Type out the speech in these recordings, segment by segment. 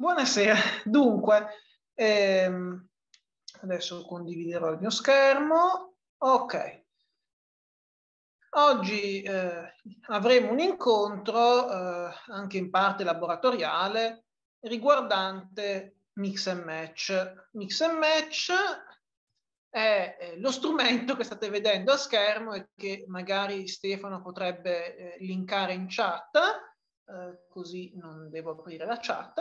Buonasera, dunque, adesso condividerò il mio schermo. Ok, oggi avremo un incontro, anche in parte laboratoriale, riguardante Mix and Match. Mix and Match è lo strumento che state vedendo a schermo e che magari Stefano potrebbe linkare in chat, così non devo aprire la chat.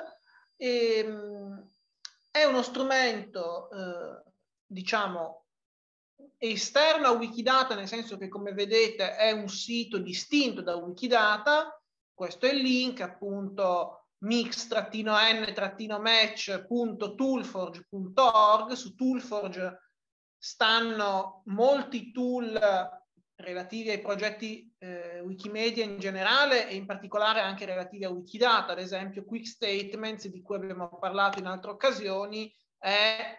È uno strumento, diciamo, esterno a Wikidata, nel senso che, come vedete, è un sito distinto da Wikidata. Questo è il link, appunto, mix-n-match.toolforge.org. Su Toolforge stanno molti tool relativi ai progetti Wikimedia in generale e in particolare anche relativi a Wikidata, ad esempio Quick Statements, di cui abbiamo parlato in altre occasioni, è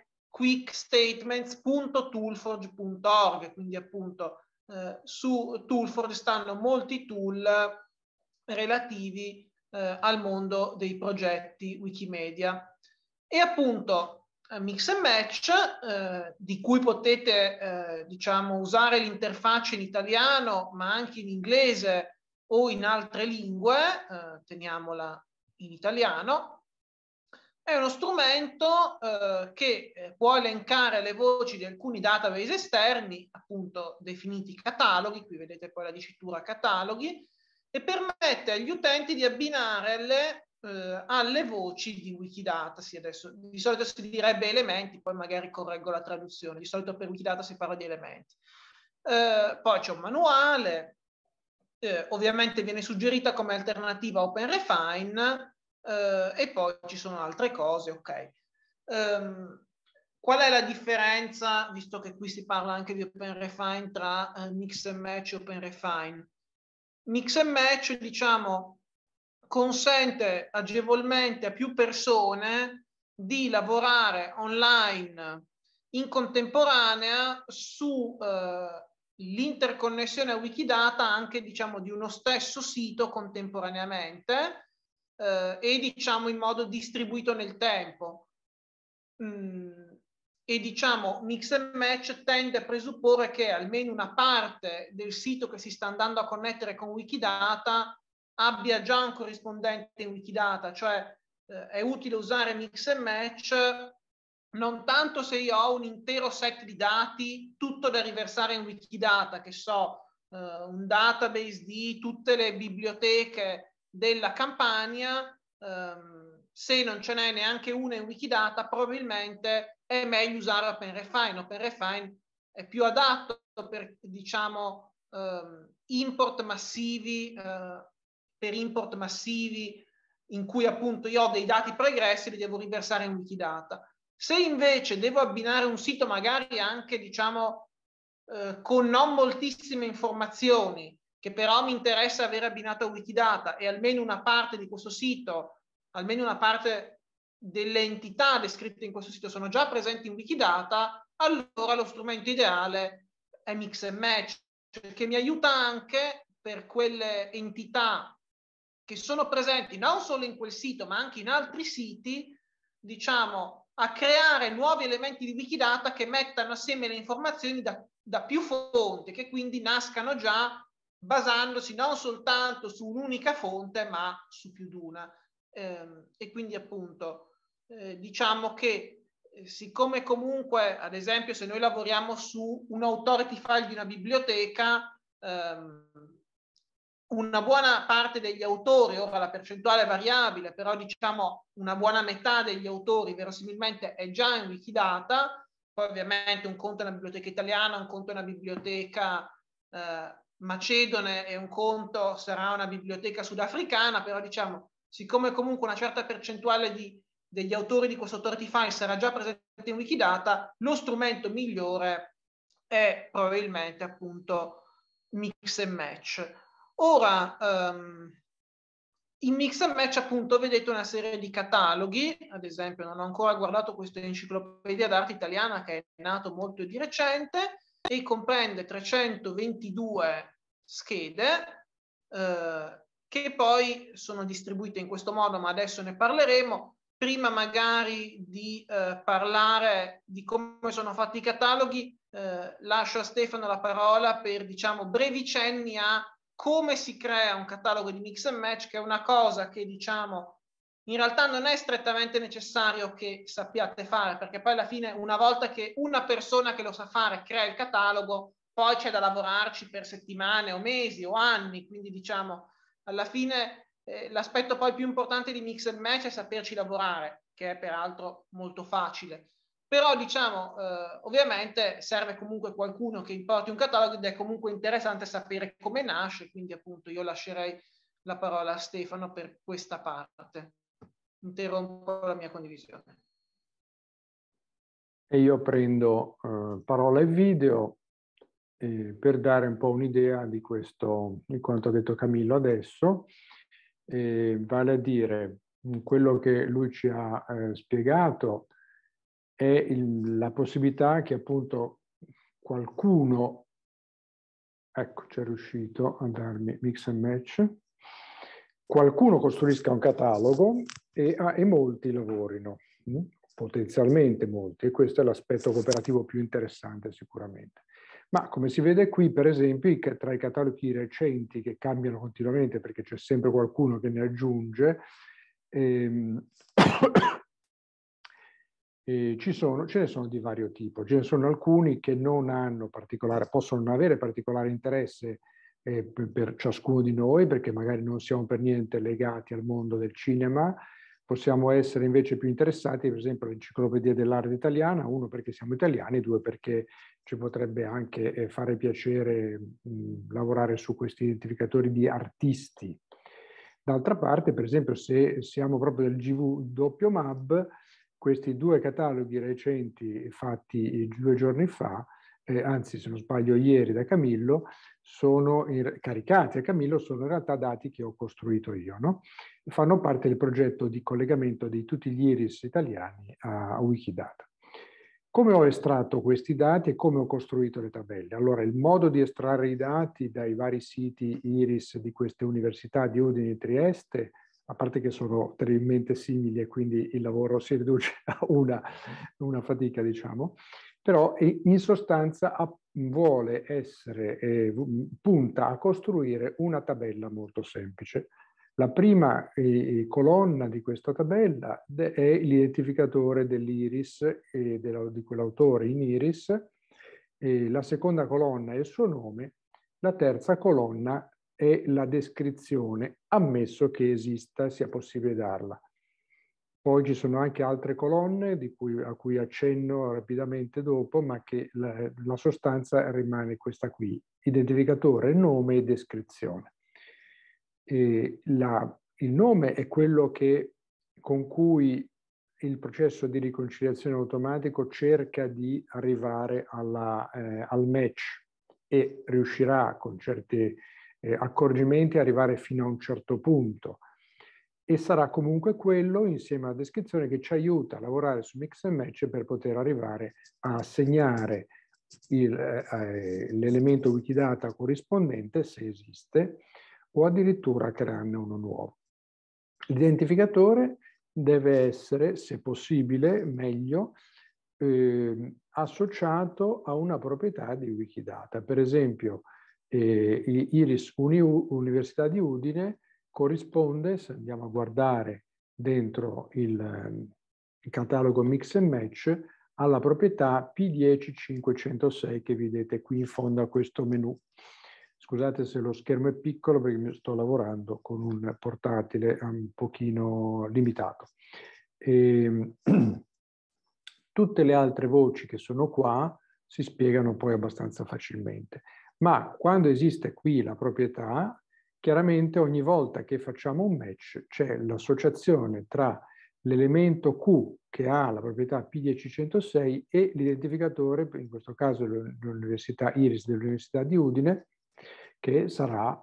quickstatements.toolforge.org, quindi appunto su Toolforge stanno molti tool relativi al mondo dei progetti Wikimedia. E appunto Mix and Match, di cui potete diciamo usare l'interfaccia in italiano ma anche in inglese o in altre lingue, teniamola in italiano, è uno strumento che può elencare le voci di alcuni database esterni, appunto definiti cataloghi, qui vedete poi la dicitura cataloghi, e permette agli utenti di abbinare alle voci di Wikidata. Sì, adesso, di solito si direbbe elementi, poi magari correggo la traduzione, di solito per Wikidata si parla di elementi. Poi c'è un manuale, ovviamente viene suggerita come alternativa OpenRefine, e poi ci sono altre cose, ok. Qual è la differenza, visto che qui si parla anche di OpenRefine, tra Mix and Match e OpenRefine? Mix and Match, diciamo, consente agevolmente a più persone di lavorare online in contemporanea su l'interconnessione a Wikidata anche, diciamo, di uno stesso sito contemporaneamente e, diciamo, in modo distribuito nel tempo. E, diciamo, Mix and Match tende a presupporre che almeno una parte del sito che si sta andando a connettere con Wikidata abbia già un corrispondente in Wikidata, cioè è utile usare Mix and Match non tanto se io ho un intero set di dati, tutto da riversare in Wikidata, che so, un database di tutte le biblioteche della Campania, se non ce n'è neanche una in Wikidata, probabilmente è meglio usare OpenRefine. OpenRefine è più adatto per, diciamo, import massivi, per import massivi in cui appunto io ho dei dati pregressi e li devo riversare in Wikidata. Se invece devo abbinare un sito magari anche, diciamo, con non moltissime informazioni, che però mi interessa avere abbinato a Wikidata e almeno una parte di questo sito, almeno una parte delle entità descritte in questo sito sono già presenti in Wikidata, allora lo strumento ideale è Mix and Match, che mi aiuta anche per quelle entità che sono presenti non solo in quel sito ma anche in altri siti, diciamo, a creare nuovi elementi di Wikidata che mettano assieme le informazioni da più fonti, che quindi nascano già basandosi non soltanto su un'unica fonte ma su più di una. E quindi appunto diciamo che siccome comunque, ad esempio, se noi lavoriamo su un authority file di una biblioteca, una buona parte degli autori, ora la percentuale è variabile, però diciamo una buona metà degli autori verosimilmente è già in Wikidata, poi ovviamente un conto è una biblioteca italiana, un conto è una biblioteca macedone e un conto sarà una biblioteca sudafricana, però diciamo, siccome comunque una certa percentuale degli autori di questo authority file sarà già presente in Wikidata, lo strumento migliore è probabilmente appunto Mix and Match. Ora, in Mix and Match appunto vedete una serie di cataloghi, ad esempio non ho ancora guardato questa enciclopedia d'arte italiana che è nato molto di recente e comprende 322 schede che poi sono distribuite in questo modo, ma adesso ne parleremo. prima magari di parlare di come sono fatti i cataloghi, lascio a Stefano la parola per, diciamo, brevi cenni a come si crea un catalogo di mix and match, che è una cosa che, diciamo, in realtà non è strettamente necessario che sappiate fare, perché poi alla fine, una volta che una persona che lo sa fare crea il catalogo, poi c'è da lavorarci per settimane o mesi o anni, quindi diciamo, alla fine l'aspetto poi più importante di mix and match è saperci lavorare, che è peraltro molto facile. Però diciamo, ovviamente serve comunque qualcuno che importi un catalogo ed è comunque interessante sapere come nasce, quindi appunto io lascerei la parola a Stefano per questa parte. Interrompo la mia condivisione. E io prendo parola e video per dare un po' un'idea di questo, di quanto ha detto Camillo adesso, vale a dire quello che lui ci ha spiegato è la possibilità che appunto qualcuno, ecco, c'è riuscito a darmi mix and match, qualcuno costruisca un catalogo e molti lavorino, potenzialmente molti, e questo è l'aspetto cooperativo più interessante sicuramente. Ma come si vede qui, per esempio, tra i cataloghi recenti che cambiano continuamente perché c'è sempre qualcuno che ne aggiunge, ce ne sono di vario tipo. Ce ne sono alcuni che non hanno possono non avere particolare interesse per ciascuno di noi, perché magari non siamo per niente legati al mondo del cinema. Possiamo essere invece più interessati, per esempio, all'Enciclopedia dell'Arte Italiana, uno perché siamo italiani, due perché ci potrebbe anche fare piacere lavorare su questi identificatori di artisti. D'altra parte, per esempio, se siamo proprio del GW MAB, questi due cataloghi recenti fatti 2 giorni fa, anzi se non sbaglio ieri da Camillo, sono caricati a Camillo, sono in realtà dati che ho costruito io, no? Fanno parte del progetto di collegamento di tutti gli iris italiani a Wikidata. Come ho estratto questi dati e come ho costruito le tabelle? Allora, il modo di estrarre i dati dai vari siti iris di queste università di Udine e Trieste, a parte che sono terribilmente simili e quindi il lavoro si riduce a una fatica, diciamo, però in sostanza punta a costruire una tabella molto semplice. La prima colonna di questa tabella è l'identificatore dell'iris e di quell'autore in iris, la seconda colonna è il suo nome, la terza colonna è la descrizione, ammesso che esista, sia possibile darla. Poi ci sono anche altre colonne a cui accenno rapidamente dopo, ma che la sostanza rimane questa qui: identificatore, nome e descrizione. Il nome è quello con cui il processo di riconciliazione automatico cerca di arrivare al match e riuscirà con certi accorgimenti a arrivare fino a un certo punto. E sarà comunque quello, insieme alla descrizione, che ci aiuta a lavorare su mix and match per poter arrivare a assegnare l'elemento Wikidata corrispondente, se esiste, o addirittura crearne uno nuovo. L'identificatore deve essere, se possibile, meglio, associato a una proprietà di Wikidata. Per esempio, Iris Università di Udine corrisponde, se andiamo a guardare dentro il catalogo Mix and Match, alla proprietà P10506 che vedete qui in fondo a questo menu. Scusate se lo schermo è piccolo perché mi sto lavorando con un portatile un pochino limitato. Tutte le altre voci che sono qua si spiegano poi abbastanza facilmente. Ma quando esiste qui la proprietà, chiaramente ogni volta che facciamo un match c'è l'associazione tra l'elemento Q che ha la proprietà P10106 e l'identificatore, in questo caso l'Università Iris dell'Università di Udine, che sarà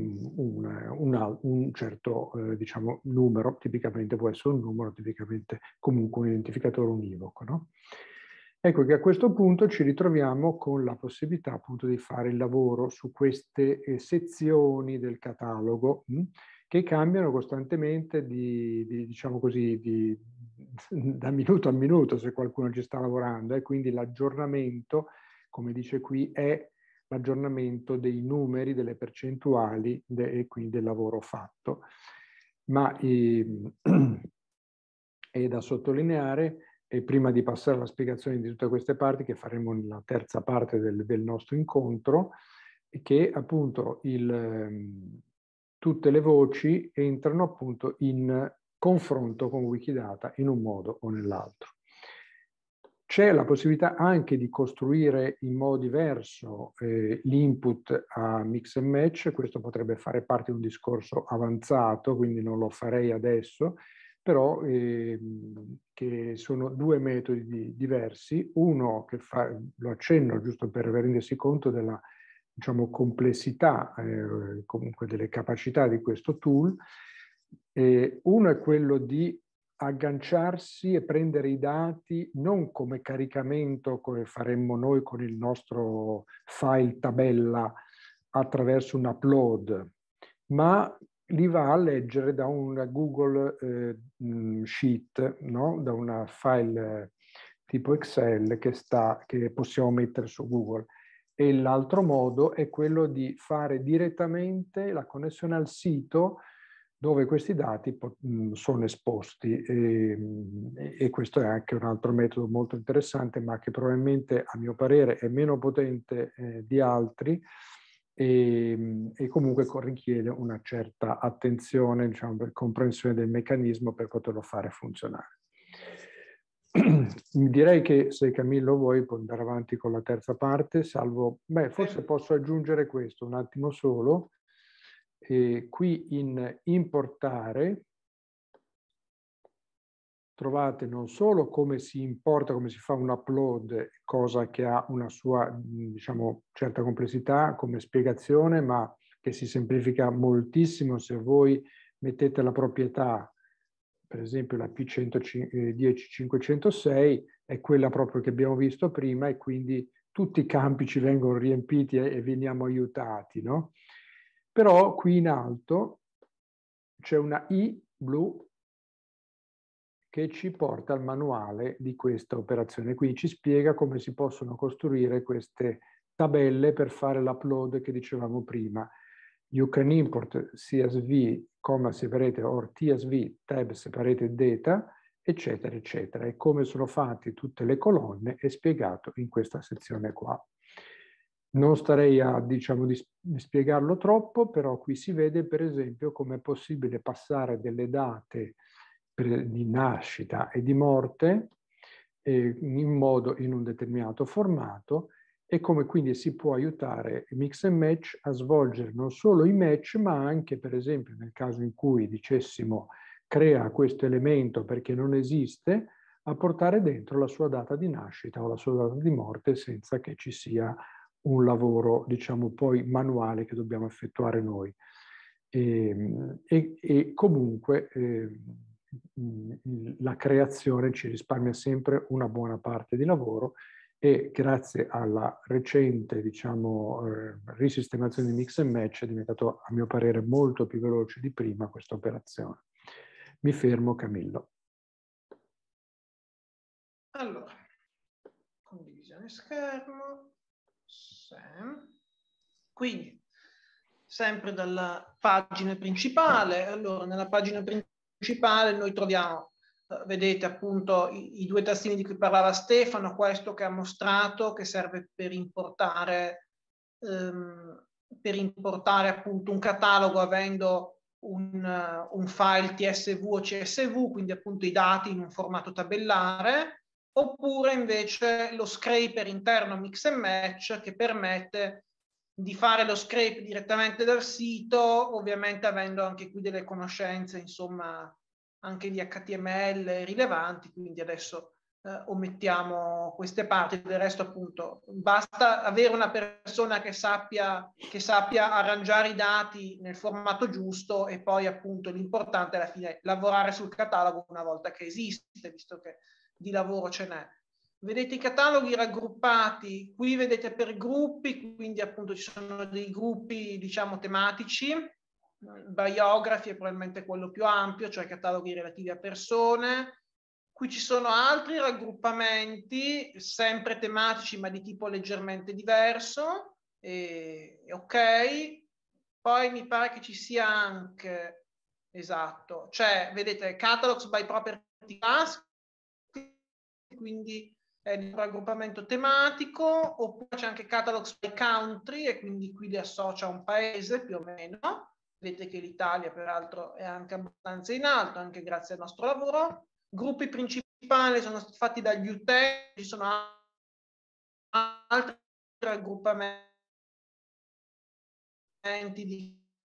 un certo diciamo, numero, tipicamente può essere un numero, tipicamente comunque un identificatore univoco, no? Ecco che a questo punto ci ritroviamo con la possibilità appunto di fare il lavoro su queste sezioni del catalogo che cambiano costantemente diciamo così, di da minuto a minuto se qualcuno ci sta lavorando, e quindi l'aggiornamento, come dice qui, è l'aggiornamento dei numeri, delle percentuali e quindi del lavoro fatto. Ma è da sottolineare, e prima di passare alla spiegazione di tutte queste parti, che faremo nella terza parte del nostro incontro, che appunto tutte le voci entrano appunto in confronto con Wikidata in un modo o nell'altro. C'è la possibilità anche di costruire in modo diverso l'input a mix and match. Questo potrebbe fare parte di un discorso avanzato, quindi non lo farei adesso, però che sono due metodi diversi. Uno che lo accenno giusto per rendersi conto della, diciamo, complessità, comunque delle capacità di questo tool. Uno è quello di agganciarsi e prendere i dati non come caricamento, come faremmo noi con il nostro file tabella attraverso un upload, ma li va a leggere da un Google Sheet, no? Da una file tipo Excel che possiamo mettere su Google. E l'altro modo è quello di fare direttamente la connessione al sito dove questi dati sono esposti, e questo è anche un altro metodo molto interessante, ma che probabilmente a mio parere è meno potente di altri, e comunque richiede una certa attenzione, diciamo, per comprensione del meccanismo per poterlo fare funzionare. Direi che se Camillo vuoi puoi andare avanti con la terza parte, salvo, forse posso aggiungere questo un attimo solo. Qui in importare trovate non solo come si importa, come si fa un upload, cosa che ha una sua, diciamo, certa complessità come spiegazione, ma che si semplifica moltissimo se voi mettete la proprietà, per esempio la P10506 è quella proprio che abbiamo visto prima, e quindi tutti i campi ci vengono riempiti e veniamo aiutati, no? Però qui in alto c'è una I blu che ci porta al manuale di questa operazione. Qui ci spiega come si possono costruire queste tabelle per fare l'upload che dicevamo prima. You can import CSV, separated or TSV, tab separated data, eccetera, eccetera. E come sono fatte tutte le colonne è spiegato in questa sezione qua. Non starei a, diciamo, di spiegarlo troppo, però qui si vede per esempio come è possibile passare delle date di nascita e di morte in un determinato formato, e come quindi si può aiutare Mix and Match a svolgere non solo i match, ma anche, per esempio, nel caso in cui dicessimo crea questo elemento perché non esiste, a portare dentro la sua data di nascita o la sua data di morte senza che ci sia un lavoro, diciamo, poi manuale che dobbiamo effettuare noi. E comunque la creazione ci risparmia sempre una buona parte di lavoro, e grazie alla recente, diciamo, risistemazione di Mix and Match è diventato, a mio parere, molto più veloce di prima questa operazione. Mi fermo, Camillo. Allora, condivisione schermo. Quindi, sempre dalla pagina principale. Allora, nella pagina principale noi troviamo, vedete appunto i due tastini di cui parlava Stefano, questo che ha mostrato, che serve per importare appunto un catalogo avendo un file TSV o CSV, quindi appunto i dati in un formato tabellare, oppure invece lo scraper interno Mix and Match, che permette di fare lo scrape direttamente dal sito, ovviamente avendo anche qui delle conoscenze, insomma, anche di HTML rilevanti, quindi adesso omettiamo queste parti. Del resto, appunto, basta avere una persona che sappia arrangiare i dati nel formato giusto, e poi appunto l'importante alla fine è lavorare sul catalogo una volta che esiste, visto che di lavoro ce n'è. Vedete i cataloghi raggruppati, qui vedete per gruppi, quindi appunto ci sono dei gruppi, diciamo, tematici. Biography è probabilmente quello più ampio, cioè cataloghi relativi a persone. Qui ci sono altri raggruppamenti, sempre tematici, ma di tipo leggermente diverso. Ok. Poi mi pare che ci sia anche, esatto, cioè, vedete, catalogs by property class, quindi è il raggruppamento tematico, oppure c'è anche catalogs by country, e quindi qui li associa a un paese più o meno. Vedete che l'Italia peraltro è anche abbastanza in alto, anche grazie al nostro lavoro. Gruppi principali sono stati fatti dagli utenti, ci sono altri raggruppamenti di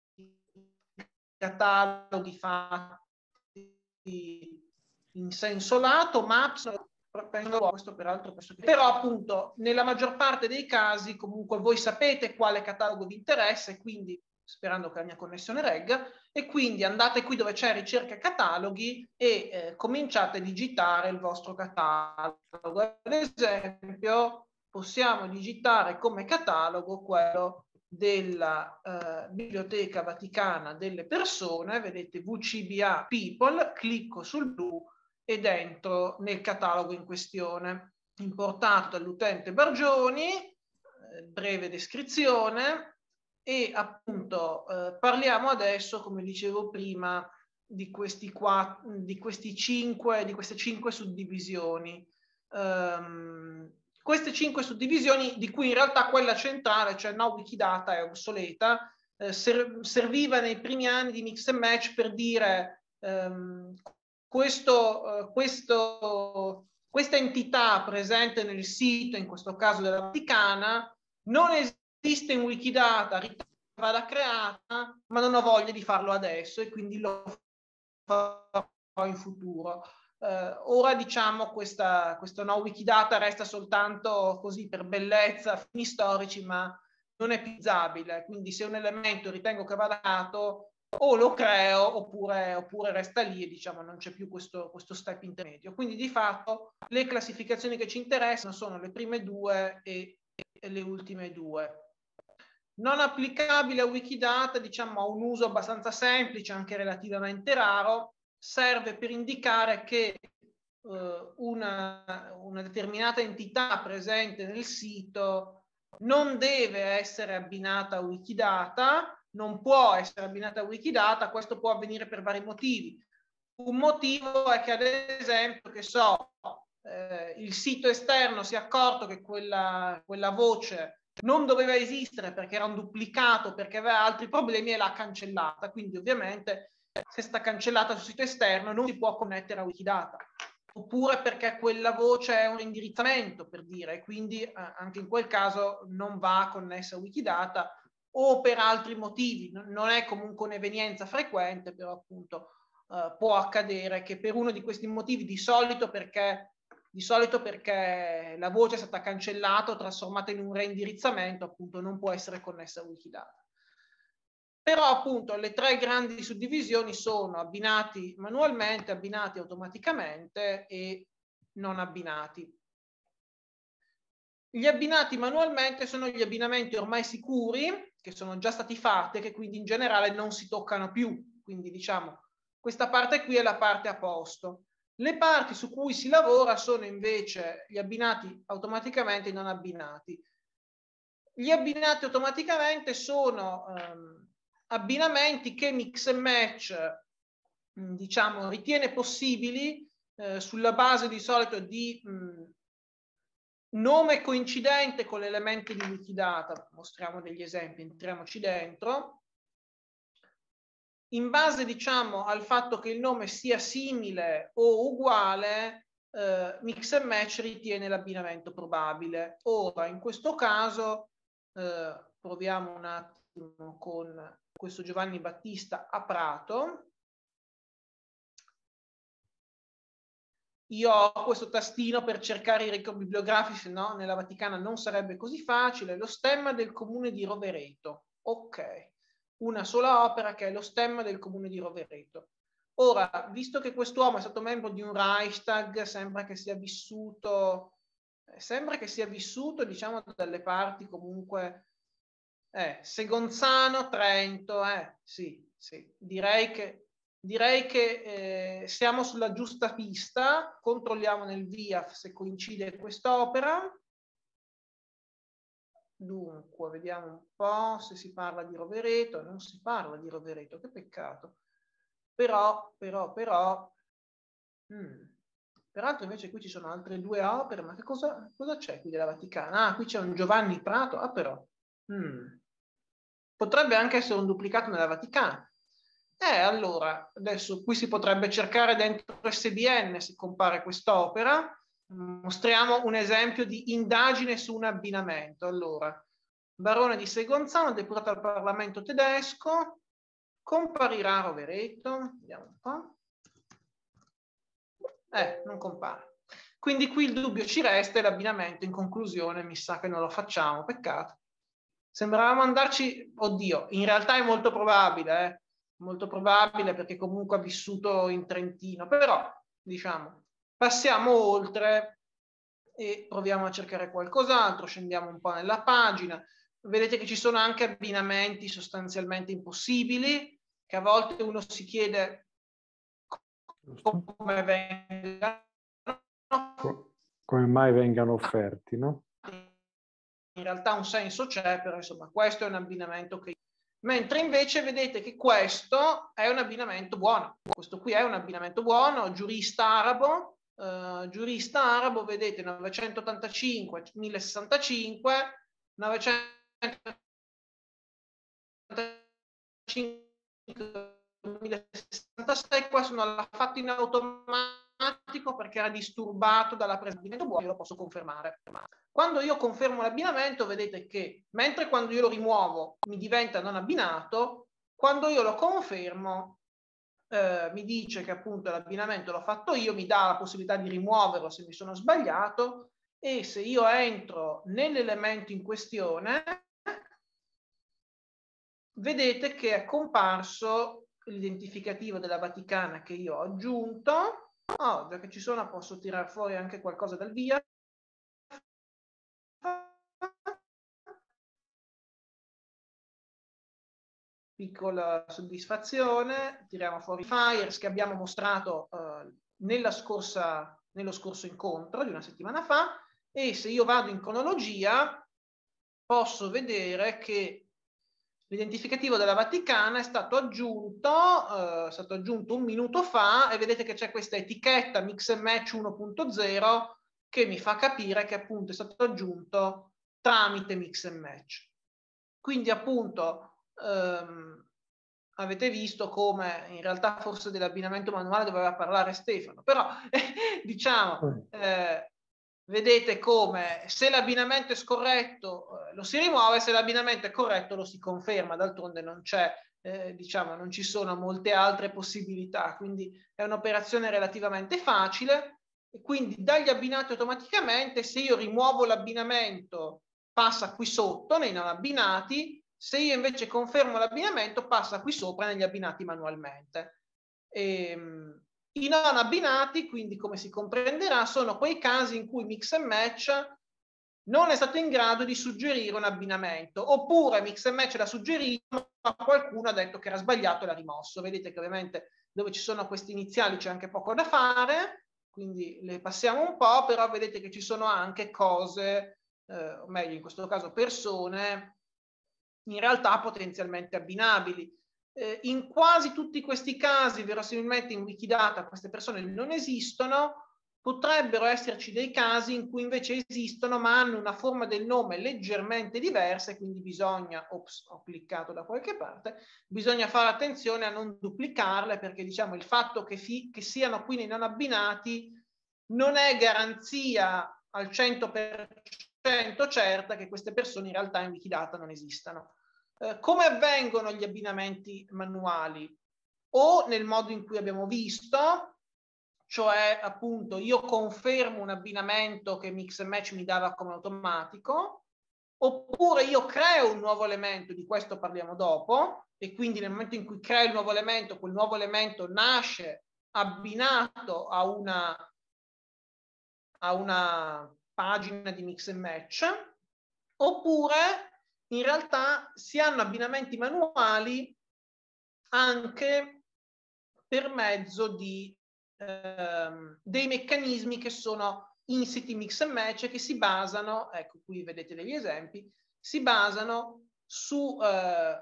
cataloghi fatti in senso lato, maps, questo peraltro però appunto nella maggior parte dei casi comunque voi sapete quale catalogo vi interessa, e quindi, sperando che la mia connessione regga, e quindi andate qui dove c'è ricerca cataloghi e cominciate a digitare il vostro catalogo. Ad esempio possiamo digitare come catalogo quello della Biblioteca Vaticana delle Persone, vedete VCBA People, clicco sul blu ed entro nel catalogo in questione, importato dall'utente Bargioni, breve descrizione, e appunto parliamo adesso, come dicevo prima, di queste 5 suddivisioni. Queste 5 suddivisioni, di cui in realtà quella centrale, cioè no Wikidata, è obsoleta, serviva nei primi anni di Mix and Match per dire questa entità presente nel sito, in questo caso della Vaticana, non esiste in Wikidata, vada creata, ma non ho voglia di farlo adesso e quindi lo farò in futuro. Ora diciamo questo no Wikidata resta soltanto così per bellezza, fini storici, ma non è più utilizzabile, quindi se un elemento ritengo che vada dato, o lo creo oppure resta lì e diciamo non c'è più questo step intermedio. Quindi di fatto le classificazioni che ci interessano sono le prime due e le ultime due. Non applicabile a Wikidata, diciamo, ha un uso abbastanza semplice, anche relativamente raro, serve per indicare che una determinata entità presente nel sito non deve essere abbinata a Wikidata, non può essere abbinata a Wikidata. Questo può avvenire per vari motivi. Un motivo è che, ad esempio, che so, il sito esterno si è accorto che quella voce non doveva esistere perché era un duplicato, perché aveva altri problemi, e l'ha cancellata. Quindi ovviamente se sta cancellata sul sito esterno non si può connettere a Wikidata. Oppure perché quella voce è un indirizzamento, per dire, quindi anche in quel caso non va connessa a Wikidata, o per altri motivi. Non è comunque un'evenienza frequente, però appunto può accadere che per uno di questi motivi, di solito perché la voce è stata cancellata o trasformata in un reindirizzamento, appunto non può essere connessa a Wikidata. Però appunto le tre grandi suddivisioni sono abbinati manualmente, abbinati automaticamente e non abbinati. Gli abbinati manualmente sono gli abbinamenti ormai sicuri, che sono già stati fatti e che quindi in generale non si toccano più. Quindi diciamo, questa parte qui è la parte a posto. Le parti su cui si lavora sono invece gli abbinati automaticamente e non abbinati. Gli abbinati automaticamente sono abbinamenti che Mix and Match diciamo ritiene possibili sulla base di solito di nome coincidente con l'elemento di Wikidata. Mostriamo degli esempi, entriamoci dentro. In base diciamo al fatto che il nome sia simile o uguale, Mix and Match ritiene l'abbinamento probabile. Ora in questo caso proviamo un attimo con questo Giovanni Battista a Prato. Io ho questo tastino per cercare i record bibliografici, no? Nella Vaticana non sarebbe così facile. Lo stemma del comune di Rovereto. Ok, una sola opera che è lo stemma del comune di Rovereto. Ora, visto che quest'uomo è stato membro di un Reichstag, sembra che sia vissuto diciamo dalle parti comunque Segonzano, Trento, sì, direi che direi che siamo sulla giusta pista. Controlliamo nel VIAF se coincide quest'opera. Dunque, vediamo un po' se si parla di Rovereto. Non si parla di Rovereto, che peccato. Però. Peraltro invece qui ci sono altre due opere, ma che cosa c'è qui della Vaticana? Ah, qui c'è un Giovanni Prato, ah però. Potrebbe anche essere un duplicato nella Vaticana. Allora, adesso qui si potrebbe cercare dentro SBN se compare quest'opera. Mostriamo un esempio di indagine su un abbinamento. Allora, Barone di Segonzano, deputato al Parlamento tedesco, comparirà Rovereto, vediamo un po'. Non compare. Quindi qui il dubbio ci resta e l'abbinamento in conclusione mi sa che non lo facciamo, peccato. Sembravamo andarci, oddio, in realtà è molto probabile perché comunque ha vissuto in Trentino, però diciamo passiamo oltre e proviamo a cercare qualcos'altro, scendiamo un po' nella pagina, vedete che ci sono anche abbinamenti sostanzialmente impossibili, che a volte uno si chiede come mai vengano offerti, no? In realtà un senso c'è, però insomma questo è un abbinamento che... Mentre invece vedete che questo è un abbinamento buono. Questo qui è un abbinamento buono, giurista arabo, vedete 985, 1065, 965, 1066, qua l'ha fatto in automatico perché era disturbato dalla presenza di abbinamento buono, io lo posso confermare. Quando io confermo l'abbinamento, vedete che mentre quando io lo rimuovo mi diventa non abbinato, quando io lo confermo mi dice che appunto l'abbinamento l'ho fatto io, mi dà la possibilità di rimuoverlo se mi sono sbagliato, e se io entro nell'elemento in questione, vedete che è comparso l'identificativo della Vaticana che io ho aggiunto. Già che ci sono, posso tirare fuori anche qualcosa dal via. Piccola soddisfazione, tiriamo fuori i flyers che abbiamo mostrato nello scorso incontro di una settimana fa, e se io vado in cronologia posso vedere che l'identificativo della Vaticana è stato aggiunto un minuto fa, e vedete che c'è questa etichetta Mix and Match 1.0 che mi fa capire che appunto è stato aggiunto tramite Mix and Match. Quindi appunto avete visto come in realtà forse dell'abbinamento manuale doveva parlare Stefano, però diciamo vedete come se l'abbinamento è scorretto lo si rimuove, se l'abbinamento è corretto lo si conferma, d'altronde non c'è non ci sono molte altre possibilità, quindi è un'operazione relativamente facile, e quindi dagli abbinati automaticamente, se io rimuovo l'abbinamento passa qui sotto nei non abbinati, se io invece confermo l'abbinamento passa qui sopra negli abbinati manualmente. I non abbinati, quindi come si comprenderà, sono quei casi in cui Mix and Match non è stato in grado di suggerire un abbinamento, oppure Mix and Match l'ha suggerito ma qualcuno ha detto che era sbagliato e l'ha rimosso. Vedete che ovviamente dove ci sono questi iniziali c'è anche poco da fare, quindi le passiamo un po', però vedete che ci sono anche cose, o meglio in questo caso persone, in realtà potenzialmente abbinabili. In quasi tutti questi casi, verosimilmente in Wikidata, queste persone non esistono. Potrebbero esserci dei casi in cui invece esistono, ma hanno una forma del nome leggermente diversa, e quindi bisogna, ops, ho cliccato da qualche parte, bisogna fare attenzione a non duplicarle, perché diciamo il fatto che siano qui nei non abbinati non è garanzia al 100% certa che queste persone in realtà in Wikidata non esistano. Come avvengono gli abbinamenti manuali? O nel modo in cui abbiamo visto, cioè appunto io confermo un abbinamento che Mix and Match mi dava come automatico, oppure io creo un nuovo elemento, di questo parliamo dopo, e quindi nel momento in cui creo il nuovo elemento, quel nuovo elemento nasce abbinato a una pagina di Mix and Match, oppure in realtà si hanno abbinamenti manuali anche per mezzo di dei meccanismi che sono insiti mix and match, che si basano, ecco qui vedete degli esempi, si basano sulla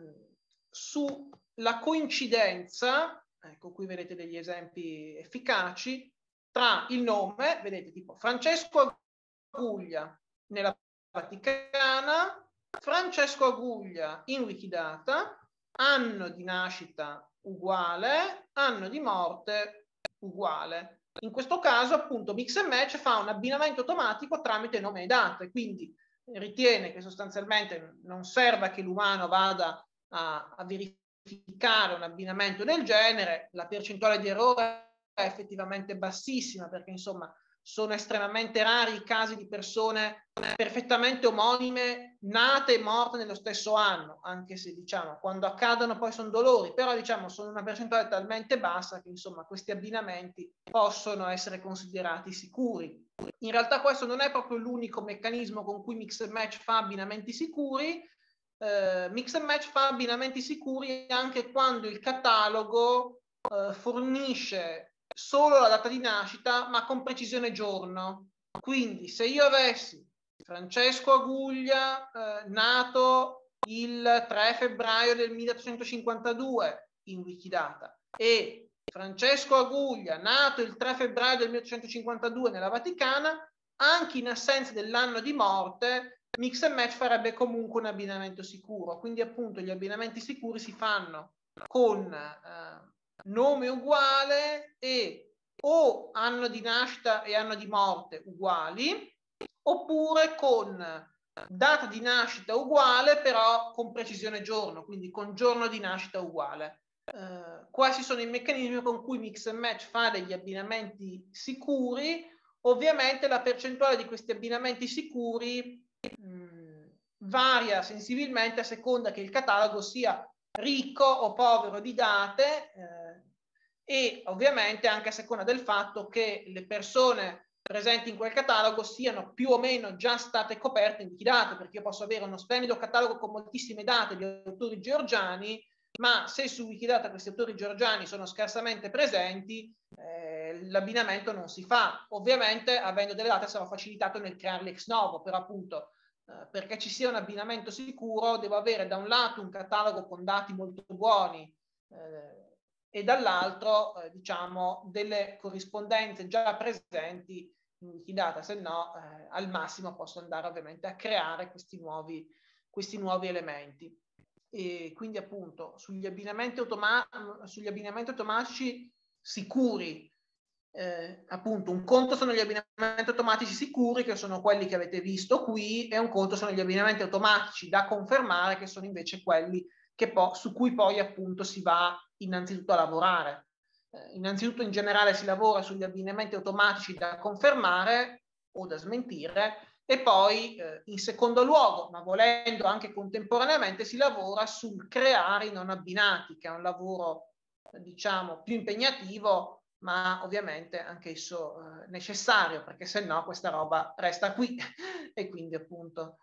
coincidenza, ecco qui vedete degli esempi efficaci, tra il nome, vedete tipo Francesco Aguglia nella Vaticana, Francesco Aguglia in Wikidata, anno di nascita uguale, anno di morte uguale. In questo caso appunto Mix and Match fa un abbinamento automatico tramite nome e date, quindi ritiene che sostanzialmente non serva che l'umano vada a verificare un abbinamento del genere, la percentuale di errore è effettivamente bassissima, perché insomma sono estremamente rari i casi di persone perfettamente omonime nate e morte nello stesso anno, anche se diciamo quando accadono poi sono dolori, però diciamo sono una percentuale talmente bassa che insomma questi abbinamenti possono essere considerati sicuri. In realtà questo non è proprio l'unico meccanismo con cui Mix and Match fa abbinamenti sicuri. Mix and Match fa abbinamenti sicuri anche quando il catalogo fornisce solo la data di nascita ma con precisione giorno. Quindi se io avessi Francesco Aguglia nato il 3 febbraio del 1852 in Wikidata e Francesco Aguglia nato il 3 febbraio del 1852 nella Vaticana, anche in assenza dell'anno di morte Mix and Match farebbe comunque un abbinamento sicuro. Quindi appunto gli abbinamenti sicuri si fanno con nome uguale e o anno di nascita e anno di morte uguali, oppure con data di nascita uguale però con precisione giorno, quindi con giorno di nascita uguale. Questi sono i meccanismi con cui Mix and Match fa degli abbinamenti sicuri. Ovviamente la percentuale di questi abbinamenti sicuri varia sensibilmente a seconda che il catalogo sia ricco o povero di date e ovviamente anche a seconda del fatto che le persone presenti in quel catalogo siano più o meno già state coperte in Wikidata, perché io posso avere uno splendido catalogo con moltissime date di autori georgiani, ma se su Wikidata questi autori georgiani sono scarsamente presenti, l'abbinamento non si fa. Ovviamente avendo delle date sarà facilitato nel crearli ex novo, però appunto perché ci sia un abbinamento sicuro devo avere da un lato un catalogo con dati molto buoni e dall'altro diciamo delle corrispondenze già presenti in Wikidata, se no al massimo posso andare ovviamente a creare questi nuovi elementi. E quindi appunto sugli abbinamenti automatici sicuri, appunto un conto sono gli abbinamenti automatici sicuri, che sono quelli che avete visto qui, e un conto sono gli abbinamenti automatici da confermare, che sono invece quelli che su cui poi appunto si va innanzitutto a lavorare. Innanzitutto in generale si lavora sugli abbinamenti automatici da confermare o da smentire, e poi in secondo luogo, ma volendo anche contemporaneamente, si lavora sul creare i non abbinati, che è un lavoro diciamo più impegnativo, ma ovviamente anche esso necessario, perché se no questa roba resta qui e quindi appunto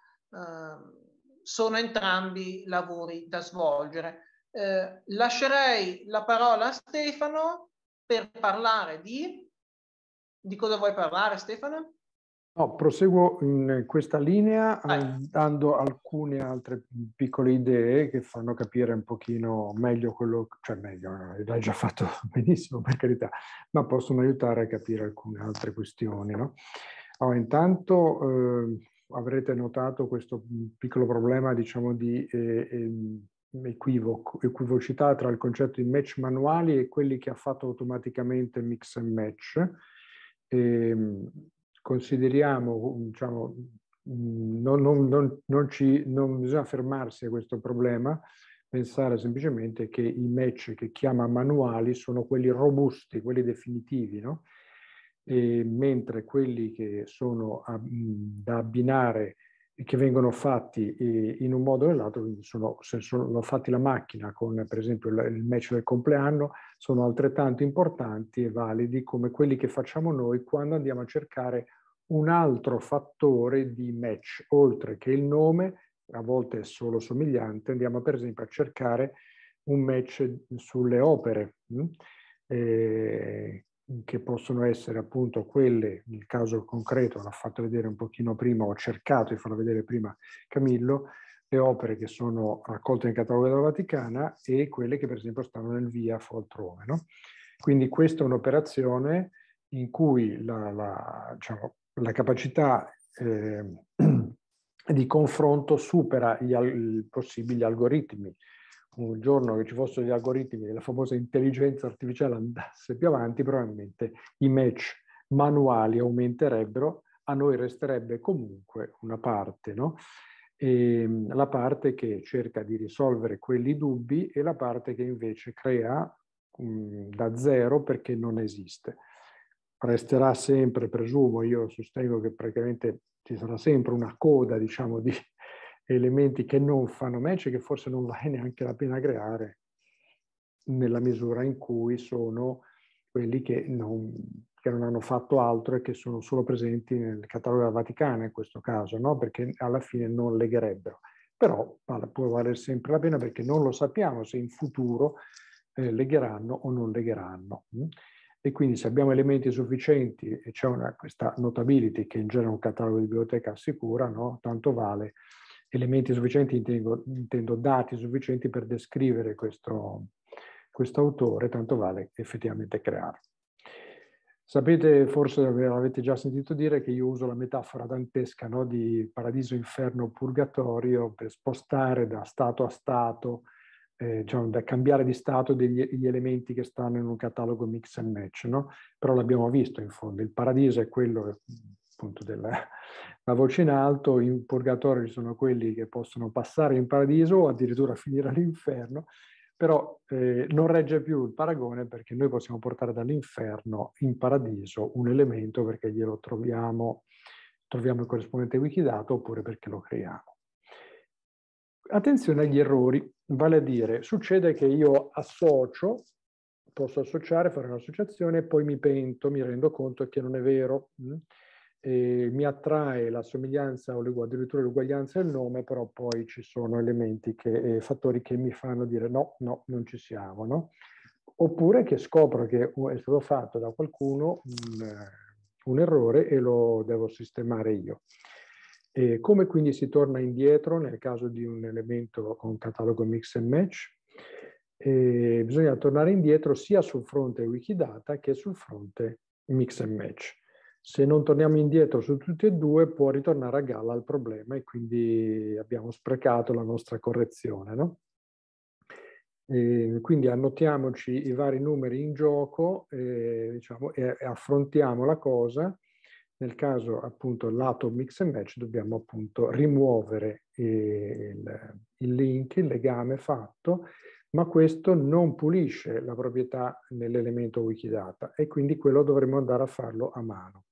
sono entrambi lavori da svolgere. Lascerei la parola a Stefano per parlare di cosa vuoi parlare, Stefano? No, proseguo in questa linea dando alcune altre piccole idee che fanno capire un pochino meglio quello, cioè meglio, l'hai già fatto benissimo per carità, ma possono aiutare a capire alcune altre questioni, no? Allora, intanto avrete notato questo piccolo problema, diciamo, di equivocità tra il concetto di match manuali e quelli che ha fatto automaticamente Mix and Match. Consideriamo, diciamo, non bisogna fermarsi a questo problema, pensare semplicemente che i match che chiama manuali sono quelli robusti, quelli definitivi, no? Mentre quelli che sono da abbinare, che vengono fatti in un modo o nell'altro, se sono fatti la macchina con per esempio il match del compleanno, sono altrettanto importanti e validi come quelli che facciamo noi quando andiamo a cercare un altro fattore di match, oltre che il nome, a volte è solo somigliante, andiamo per esempio a cercare un match sulle opere, che possono essere appunto quelle, nel caso concreto, l'ha fatto vedere un pochino prima, ho cercato di farlo vedere prima Camillo, le opere che sono raccolte nel catalogo della Vaticana e quelle che per esempio stanno nel VIAF o altrove, no? Quindi questa è un'operazione in cui diciamo, la capacità di confronto supera i possibili algoritmi. Un giorno che ci fossero gli algoritmi della famosa intelligenza artificiale andasse più avanti, probabilmente i match manuali aumenterebbero, a noi resterebbe comunque una parte, no? La parte che cerca di risolvere quelli dubbi e la parte che invece crea da zero perché non esiste. Resterà sempre, presumo, io sostengo che praticamente ci sarà sempre una coda, diciamo, di elementi che non fanno match e che forse non vale neanche la pena creare nella misura in cui sono quelli che non hanno fatto altro e che sono solo presenti nel catalogo della Vaticana in questo caso, no? Perché alla fine non legherebbero. Però può valere sempre la pena perché non lo sappiamo se in futuro legheranno o non legheranno. E quindi se abbiamo elementi sufficienti e c'è questa notability che in genere un catalogo di biblioteca assicura, no? Tanto vale. Elementi sufficienti intendo dati sufficienti per descrivere questo autore, tanto vale effettivamente crearlo. Sapete, forse avete già sentito dire che io uso la metafora dantesca, no, di paradiso, inferno, purgatorio per spostare da stato a stato, diciamo, da cambiare di stato degli elementi che stanno in un catalogo mix and match, no? Però l'abbiamo visto in fondo, il paradiso è quello appunto della voce in alto, in purgatorio ci sono quelli che possono passare in paradiso o addirittura finire all'inferno, però non regge più il paragone perché noi possiamo portare dall'inferno in paradiso un elemento perché glielo troviamo il corrispondente Wikidata oppure perché lo creiamo. Attenzione agli errori, vale a dire, succede che io posso associare, fare un'associazione e poi mi pento, mi rendo conto che non è vero. Mi attrae la somiglianza o addirittura l'uguaglianza del nome, però poi ci sono elementi fattori che mi fanno dire no, non ci siamo, no? Oppure che scopro che è stato fatto da qualcuno un errore e lo devo sistemare io. Come quindi si torna indietro nel caso di un elemento con catalogo mix and match? Bisogna tornare indietro sia sul fronte Wikidata che sul fronte mix and match. Se non torniamo indietro su tutti e due, può ritornare a galla il problema e quindi abbiamo sprecato la nostra correzione, no? Quindi annotiamoci i vari numeri in gioco, diciamo, e affrontiamo la cosa. Nel caso appunto lato mix and match dobbiamo appunto rimuovere il link, il legame fatto, ma questo non pulisce la proprietà nell'elemento Wikidata e quindi quello dovremo andare a farlo a mano.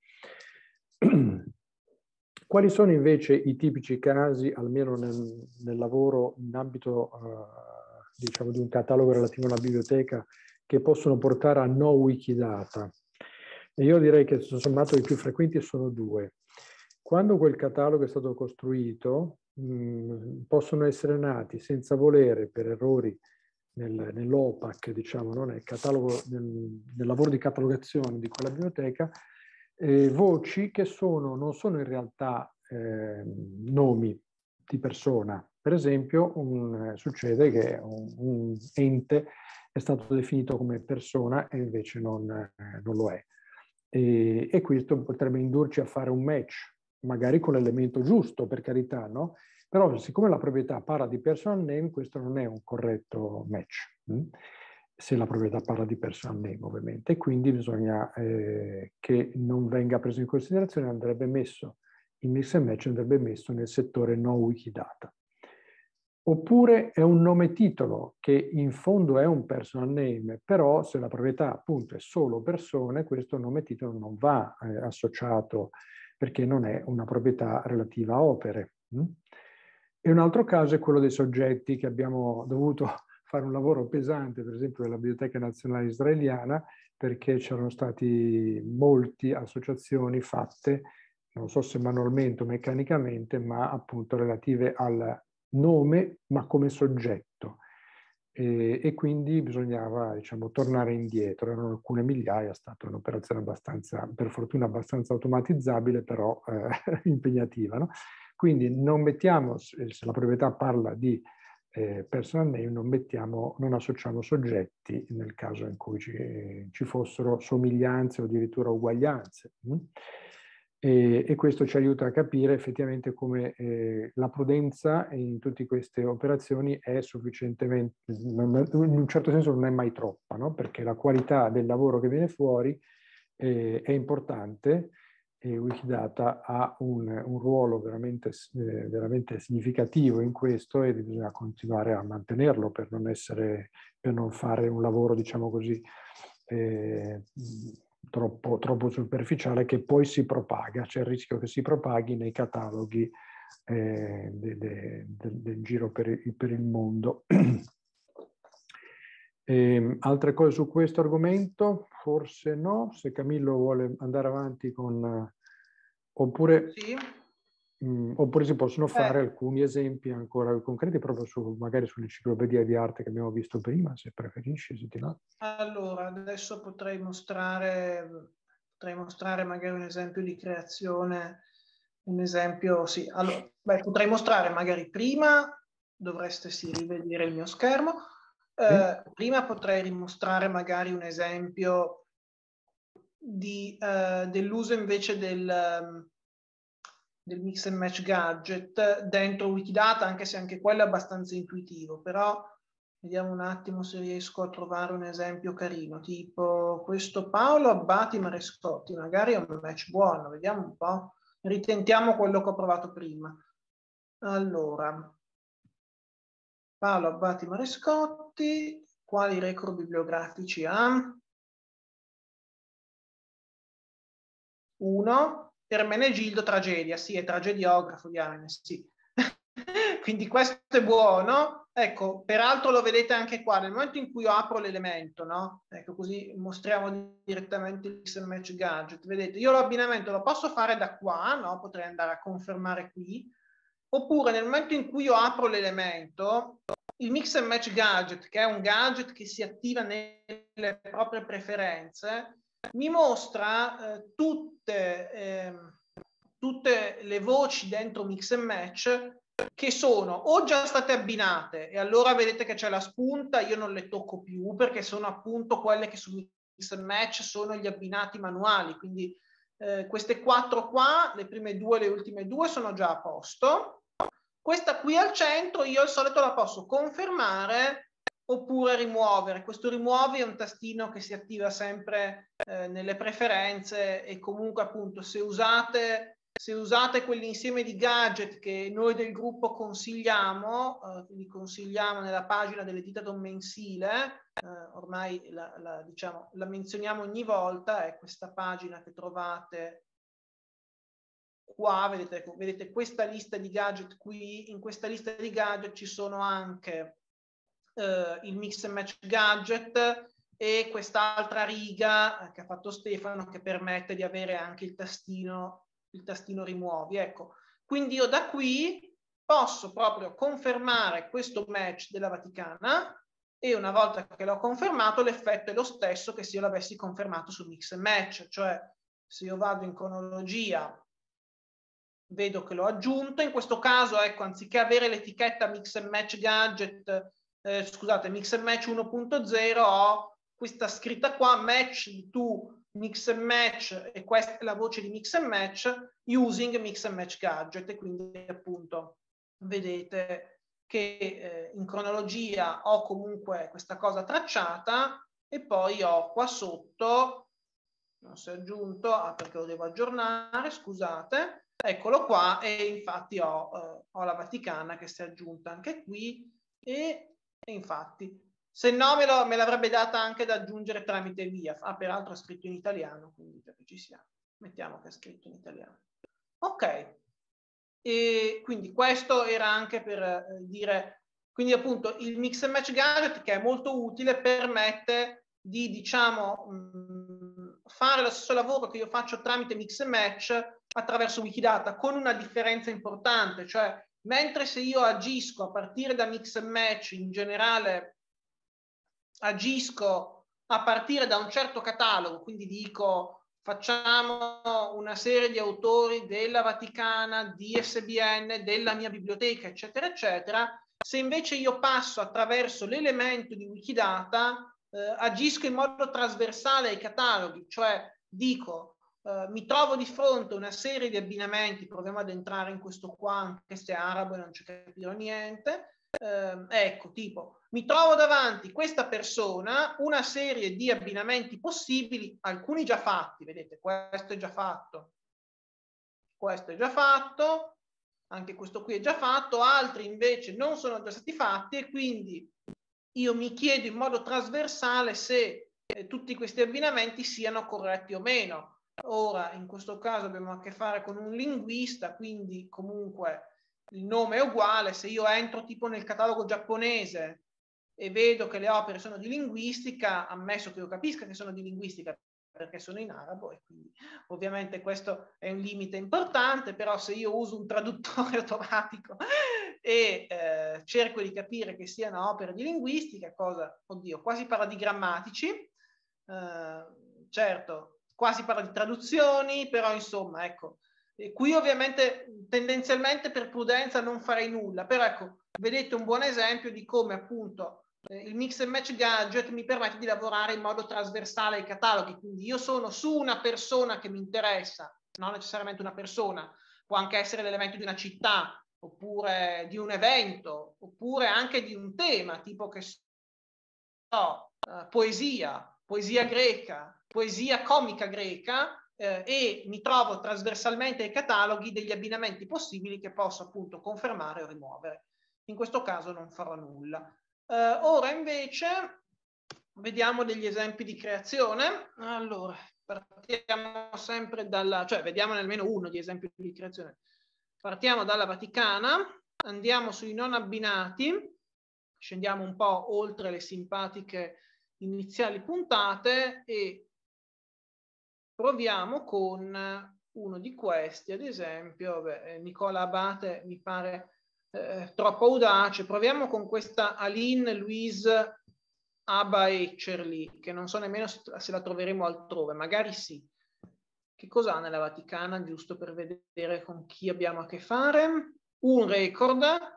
Quali sono invece i tipici casi, almeno nel lavoro in ambito diciamo di un catalogo relativo a una biblioteca, che possono portare a no Wikidata? E io direi che tutto sommato i più frequenti sono due. Quando quel catalogo è stato costruito, possono essere nati senza volere per errori nell'OPAC, diciamo, no? nel lavoro di catalogazione di quella biblioteca, voci che non sono in realtà nomi di persona. Per esempio, succede che un ente è stato definito come persona e invece non lo è. E questo potrebbe indurci a fare un match, magari con l'elemento giusto, per carità, no? Però siccome la proprietà parla di personal name, questo non è un corretto match, se la proprietà parla di personal name ovviamente, e quindi bisogna che non venga preso in considerazione, andrebbe messo, il mix and match andrebbe messo nel settore no Wikidata. Oppure è un nome titolo che in fondo è un personal name, però se la proprietà appunto è solo persone, questo nome titolo non va associato perché non è una proprietà relativa a opere. E un altro caso è quello dei soggetti, che abbiamo dovuto fare un lavoro pesante, per esempio della Biblioteca Nazionale Israeliana, perché c'erano stati molte associazioni fatte, non so se manualmente o meccanicamente, ma appunto relative al nome, ma come soggetto. e quindi bisognava, diciamo, tornare indietro. Erano alcune migliaia, è stata un'operazione abbastanza, per fortuna abbastanza automatizzabile, però impegnativa, no? Quindi non mettiamo, se la proprietà parla di personal name, non associamo soggetti nel caso in cui ci fossero somiglianze o addirittura uguaglianze. E questo ci aiuta a capire effettivamente come la prudenza in tutte queste operazioni è sufficientemente, in un certo senso non è mai troppa, no? Perché la qualità del lavoro che viene fuori è importante, e Wikidata ha un ruolo veramente significativo in questo, e bisogna continuare a mantenerlo per non fare un lavoro, diciamo così, troppo superficiale, che poi si propaga. C'è il rischio che si propaghi nei cataloghi del giro per il mondo. Altre cose su questo argomento? Forse no. Se Camillo vuole andare avanti oppure, sì. Oppure si possono fare alcuni esempi ancora concreti proprio magari sull'enciclopedia di arte che abbiamo visto prima, se preferisci, se ti va. Allora, adesso potrei mostrare magari un esempio di creazione, un esempio, sì. Allora, potrei mostrare magari prima, dovreste rivedere il mio schermo, prima potrei rimostrare magari un esempio dell'uso invece del mix and match gadget dentro Wikidata, anche se anche quello è abbastanza intuitivo, però vediamo un attimo se riesco a trovare un esempio carino, tipo questo Paolo Abbati Marescotti, magari è un match buono, vediamo un po', ritentiamo quello che ho provato prima. Allora, Paolo Abbati Marescotti, quali record bibliografici ha? 1, Ermenegildo tragedia, sì, è tragediografo, diamine, sì. Quindi questo è buono. Ecco, peraltro lo vedete anche qua, nel momento in cui io apro l'elemento, no? Ecco, così mostriamo direttamente il mix and match gadget. Vedete, io l'abbinamento lo posso fare da qua, no? Potrei andare a confermare qui. Oppure nel momento in cui io apro l'elemento, il mix and match gadget, che è un gadget che si attiva nelle proprie preferenze, mi mostra tutte le voci dentro mix and match che sono o già state abbinate, e allora vedete che c'è la spunta, io non le tocco più perché sono appunto quelle che su mix and match sono gli abbinati manuali, quindi queste 4 qua, le prime 2 e le ultime 2 sono già a posto. Questa qui al centro io al solito la posso confermare oppure rimuovere. Questo rimuovi è un tastino che si attiva sempre nelle preferenze, e comunque appunto se usate quell'insieme di gadget che noi del gruppo consigliamo, quindi consigliamo nella pagina dell'Editor mensile, ormai diciamo, la menzioniamo ogni volta, è questa pagina che trovate qua, vedete questa lista di gadget qui. In questa lista di gadget ci sono anche il mix and match gadget e quest'altra riga che ha fatto Stefano, che permette di avere anche il tastino rimuovi. Ecco, quindi io da qui posso proprio confermare questo match della Vaticana, e una volta che l'ho confermato l'effetto è lo stesso che se io l'avessi confermato su mix and match, cioè se io vado in cronologia vedo che l'ho aggiunto. In questo caso, ecco, anziché avere l'etichetta mix and match gadget, scusate, mix and match 1.0, ho questa scritta qua, match to mix and match, e questa è la voce di mix and match using mix and match gadget, e quindi appunto vedete che in cronologia ho comunque questa cosa tracciata, e poi ho qua sotto, non si è aggiunto, perché lo devo aggiornare, scusate, eccolo qua, e infatti ho la Vaticana che si è aggiunta anche qui, e infatti se no me l'avrebbe data anche da aggiungere tramite via. Peraltro è scritto in italiano, quindi ci siamo, mettiamo che è scritto in italiano. Ok, e quindi questo era anche per dire, quindi appunto il mix and match gadget, che è molto utile, permette di, diciamo, fare lo stesso lavoro che io faccio tramite mix and match attraverso Wikidata, con una differenza importante, cioè mentre se io agisco a partire da mix and match in generale agisco a partire da un certo catalogo, quindi dico facciamo una serie di autori della Vaticana, di ISBN, della mia biblioteca, eccetera, eccetera. Se invece io passo attraverso l'elemento di Wikidata, agisco in modo trasversale ai cataloghi, cioè dico mi trovo di fronte a una serie di abbinamenti, proviamo ad entrare in questo qua, anche se è arabo e non ci capirò niente, ecco, tipo, mi trovo davanti questa persona, una serie di abbinamenti possibili, alcuni già fatti, vedete, questo è già fatto, questo è già fatto, anche questo qui è già fatto, altri invece non sono già stati fatti e quindi io mi chiedo in modo trasversale se tutti questi abbinamenti siano corretti o meno. Ora, in questo caso abbiamo a che fare con un linguista, quindi comunque il nome è uguale. Se io entro tipo nel catalogo giapponese e vedo che le opere sono di linguistica, ammesso che io capisca che sono di linguistica perché sono in arabo e quindi ovviamente questo è un limite importante, però se io uso un traduttore automatico e cerco di capire che siano opere di linguistica, cosa, oddio, quasi parla di grammatici, certo, quasi parla di traduzioni, però insomma, ecco, e qui ovviamente tendenzialmente per prudenza non farei nulla, però ecco, vedete un buon esempio di come appunto il mix and match gadget mi permette di lavorare in modo trasversale ai cataloghi, quindi io sono su una persona che mi interessa, non necessariamente una persona, può anche essere l'elemento di una città, oppure di un evento, oppure anche di un tema, tipo che so, poesia greca, poesia comica greca, e mi trovo trasversalmente ai cataloghi degli abbinamenti possibili che posso appunto confermare o rimuovere. In questo caso non farò nulla. Ora invece vediamo degli esempi di creazione. Allora, partiamo sempre dalla, cioè vediamo almeno uno di esempi di creazione. Partiamo dalla Vaticana, andiamo sui non abbinati, scendiamo un po' oltre le simpatiche iniziali puntate e proviamo con uno di questi, ad esempio, Nicola Abate mi pare troppo audace, proviamo con questa Aline Louise Abaecerli, che non so nemmeno se la troveremo altrove, magari sì. Che cosa ha nella Vaticana, giusto per vedere con chi abbiamo a che fare? Un record.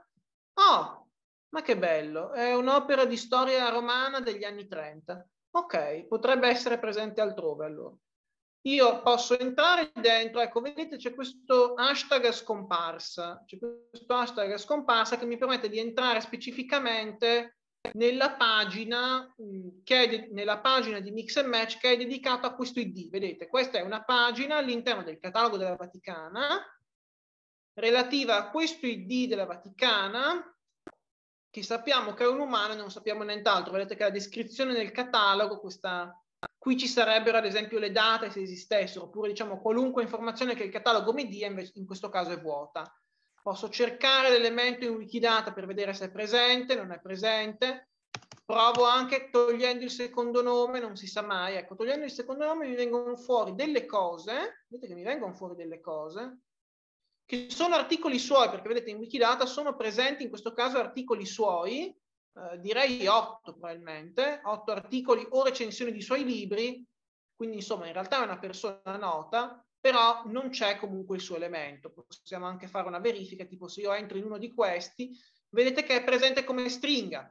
Oh, ma che bello, è un'opera di storia romana degli anni 30. Ok, potrebbe essere presente altrove allora. Io posso entrare dentro, ecco, vedete c'è questo hashtag scomparsa, c'è questo hashtag scomparsa che mi permette di entrare specificamente nella pagina nella pagina di Mix and Match che è dedicata a questo ID. Vedete, questa è una pagina all'interno del catalogo della Vaticana relativa a questo ID della Vaticana, che sappiamo che è un umano e non sappiamo nient'altro. Vedete che la descrizione del catalogo, qui ci sarebbero ad esempio le date se esistessero, oppure diciamo qualunque informazione che il catalogo mi dia, invece in questo caso è vuota. Posso cercare l'elemento in Wikidata per vedere se è presente, non è presente. Provo anche togliendo il secondo nome, non si sa mai. Ecco, togliendo il secondo nome mi vengono fuori delle cose, vedete che mi vengono fuori delle cose, che sono articoli suoi, perché vedete in Wikidata sono presenti in questo caso articoli suoi, direi 8 probabilmente, 8 articoli o recensioni di suoi libri, quindi insomma in realtà è una persona nota, però non c'è comunque il suo elemento. Possiamo anche fare una verifica, tipo se io entro in uno di questi, vedete che è presente come stringa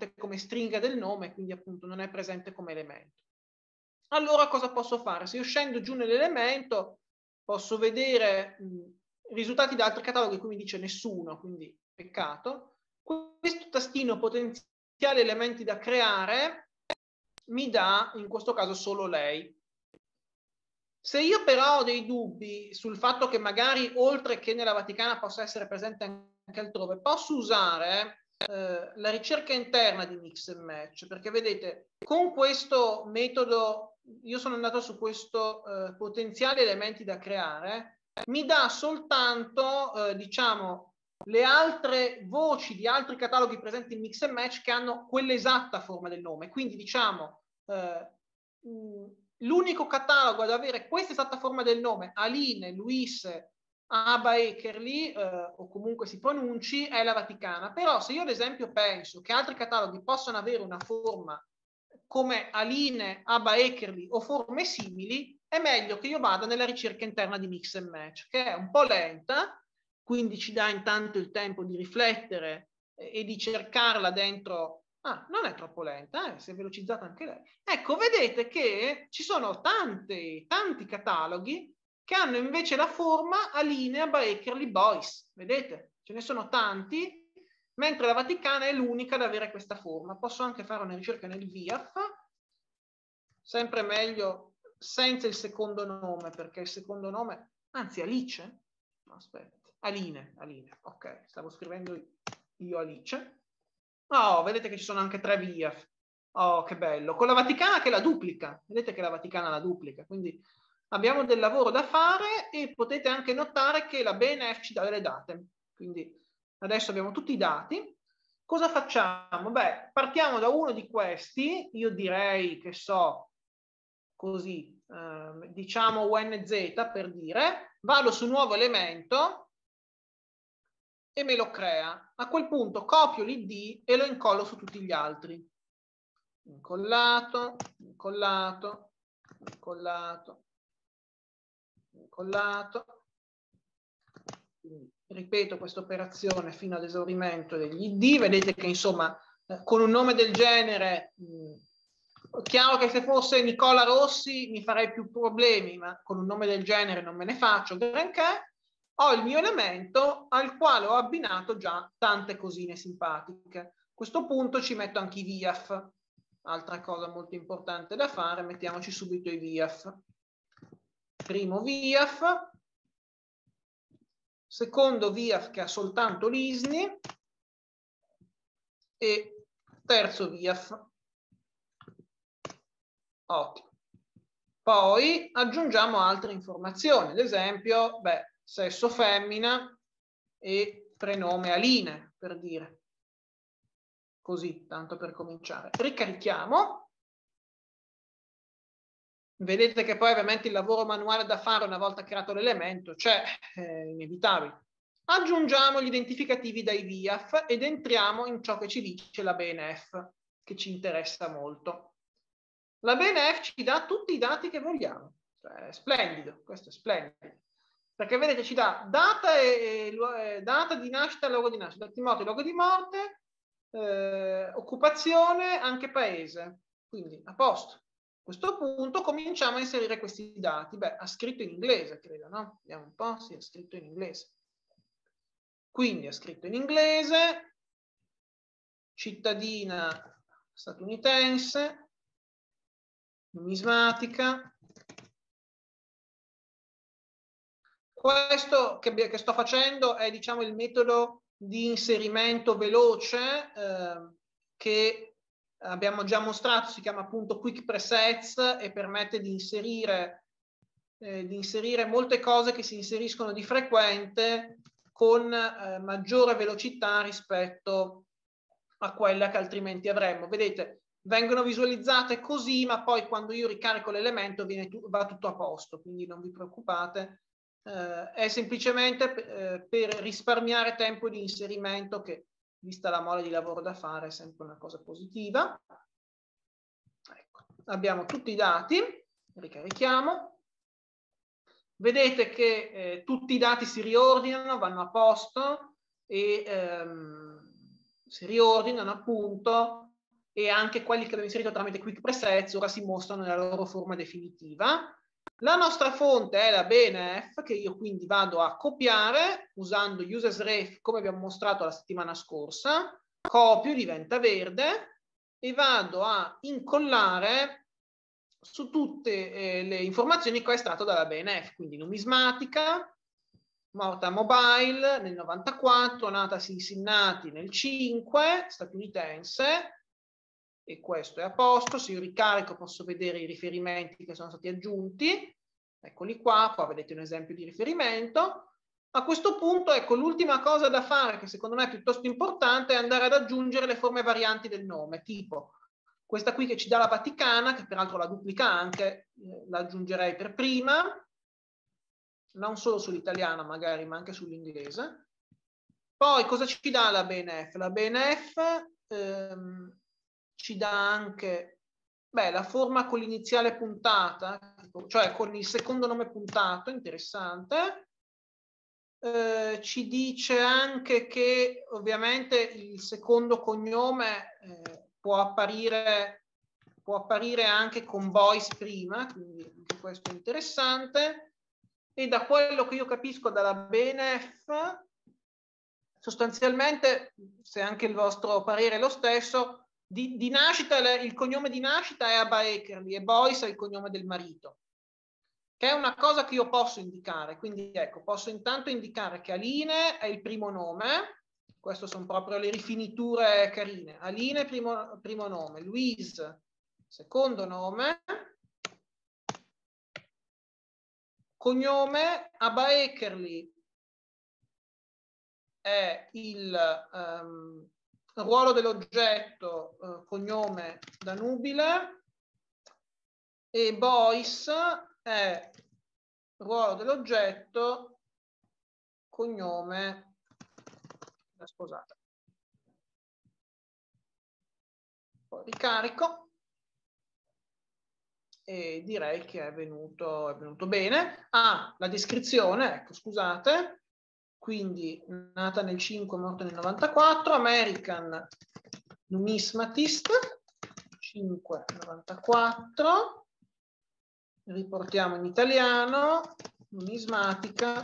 del nome, quindi appunto non è presente come elemento. Allora cosa posso fare? Se io scendo giù nell'elemento, posso vedere risultati da altri cataloghi, qui mi dice nessuno, quindi peccato. Questo tastino potenziali elementi da creare mi dà in questo caso solo lei. Se io però ho dei dubbi sul fatto che magari oltre che nella Vaticana possa essere presente anche altrove, posso usare la ricerca interna di Mix and Match, perché vedete con questo metodo io sono andato su questo potenziali elementi da creare, mi dà soltanto diciamo le altre voci di altri cataloghi presenti in Mix and Match che hanno quell'esatta forma del nome, quindi diciamo l'unico catalogo ad avere questa esatta forma del nome, Aline, Luis, Abaecerli, o comunque si pronunci, è la Vaticana. Però se io ad esempio penso che altri cataloghi possano avere una forma come Aline, Abba Eckerli o forme simili, è meglio che io vada nella ricerca interna di mix and match, che è un po' lenta, quindi ci dà intanto il tempo di riflettere e di cercarla dentro. Ah, non è troppo lenta, si è velocizzata anche lei. Ecco, vedete che ci sono tanti cataloghi che hanno invece la forma Aline, Abba Eckerli, Boyce. Vedete? Ce ne sono tanti, mentre la Vaticana è l'unica ad avere questa forma. Posso anche fare una ricerca nel VIAF, sempre meglio senza il secondo nome, perché il secondo nome, anzi Alice, no, aspetta, Aline, ok, stavo scrivendo io Alice. Oh, vedete che ci sono anche 3 VIAF. Oh, che bello. Con la Vaticana che la duplica. Vedete che la Vaticana la duplica, quindi abbiamo del lavoro da fare e potete anche notare che la BNF ci dà delle date. Quindi adesso abbiamo tutti i dati. Cosa facciamo? Beh, partiamo da uno di questi. Io direi che so, così, diciamo UNZ per dire. Vado su nuovo elemento e me lo crea. A quel punto copio l'ID e lo incollo su tutti gli altri. Incollato, incollato, incollato, incollato. Quindi, ripeto questa operazione fino all'esaurimento degli ID. Vedete che insomma con un nome del genere, chiaro che se fosse Nicola Rossi mi farei più problemi, ma con un nome del genere non me ne faccio granché. Ho il mio elemento al quale ho abbinato già tante cosine simpatiche. A questo punto ci metto anche i VIAF. Altra cosa molto importante da fare, mettiamoci subito i VIAF. Primo VIAF, secondo VIAF che ha soltanto l'ISNI e terzo VIAF. Ottimo. Poi aggiungiamo altre informazioni, ad esempio, sesso femmina e prenome Aline, per dire. Così, tanto per cominciare. Ricarichiamo. Vedete che poi ovviamente il lavoro manuale da fare una volta creato l'elemento c'è, è inevitabile. Aggiungiamo gli identificativi dai VIAF ed entriamo in ciò che ci dice la BNF, che ci interessa molto. La BNF ci dà tutti i dati che vogliamo. Cioè, è splendido, questo è splendido. Perché vedete ci dà data di nascita, luogo di nascita, data di morte, luogo di morte, occupazione, anche paese. Quindi a posto. A questo punto cominciamo a inserire questi dati. Beh, ha scritto in inglese, credo, no? Vediamo un po', sì, ha scritto in inglese. Quindi ha scritto in inglese, cittadina statunitense, numismatica. Questo che sto facendo è, diciamo, il metodo di inserimento veloce che abbiamo già mostrato, si chiama appunto Quick Presets e permette di inserire molte cose che si inseriscono di frequente con maggiore velocità rispetto a quella che altrimenti avremmo. Vedete, vengono visualizzate così, ma poi quando io ricarico l'elemento va tutto a posto, quindi non vi preoccupate. È semplicemente per risparmiare tempo di inserimento che, vista la mole di lavoro da fare, è sempre una cosa positiva. Ecco, abbiamo tutti i dati, ricarichiamo. Vedete che tutti i dati si riordinano, vanno a posto e si riordinano appunto, e anche quelli che abbiamo inserito tramite Quick Presets ora si mostrano nella loro forma definitiva. La nostra fonte è la BNF, che io quindi vado a copiare usando usersref come abbiamo mostrato la settimana scorsa, copio, diventa verde e vado a incollare su tutte le informazioni che ho estratto dalla BNF, quindi numismatica, morta mobile nel 94, nata Cincinnati nel 5, statunitense, e questo è a posto. Se io ricarico posso vedere i riferimenti che sono stati aggiunti, eccoli qua vedete un esempio di riferimento. A questo punto, ecco, l'ultima cosa da fare, che secondo me è piuttosto importante, è andare ad aggiungere le forme varianti del nome, tipo questa qui che ci dà la Vaticana, che peraltro la duplica anche, la aggiungerei per prima, non solo sull'italiano magari, ma anche sull'inglese. Poi cosa ci dà la BNF? La BNF ci dà anche beh, la forma con l'iniziale puntata, cioè con il secondo nome puntato, interessante. Ci dice anche che ovviamente il secondo cognome può apparire anche con Boyce prima, quindi anche questo è interessante. E da quello che io capisco dalla BNF, sostanzialmente, se anche il vostro parere è lo stesso, di nascita, il cognome di nascita è Abba Eckerli e Boyce è il cognome del marito, che è una cosa che io posso indicare. Quindi ecco, posso intanto indicare che Aline è il primo nome, queste sono proprio le rifiniture carine. Aline primo nome, Louise secondo nome, cognome Abba Eckerli è il ruolo dell'oggetto, cognome da nubile, e Boyce è ruolo dell'oggetto, cognome da sposata. Poi ricarico e direi che è venuto bene. Ah, la descrizione, ecco, scusate. Quindi nata nel 5, morta nel 94, American Numismatist, 594, riportiamo in italiano, numismatica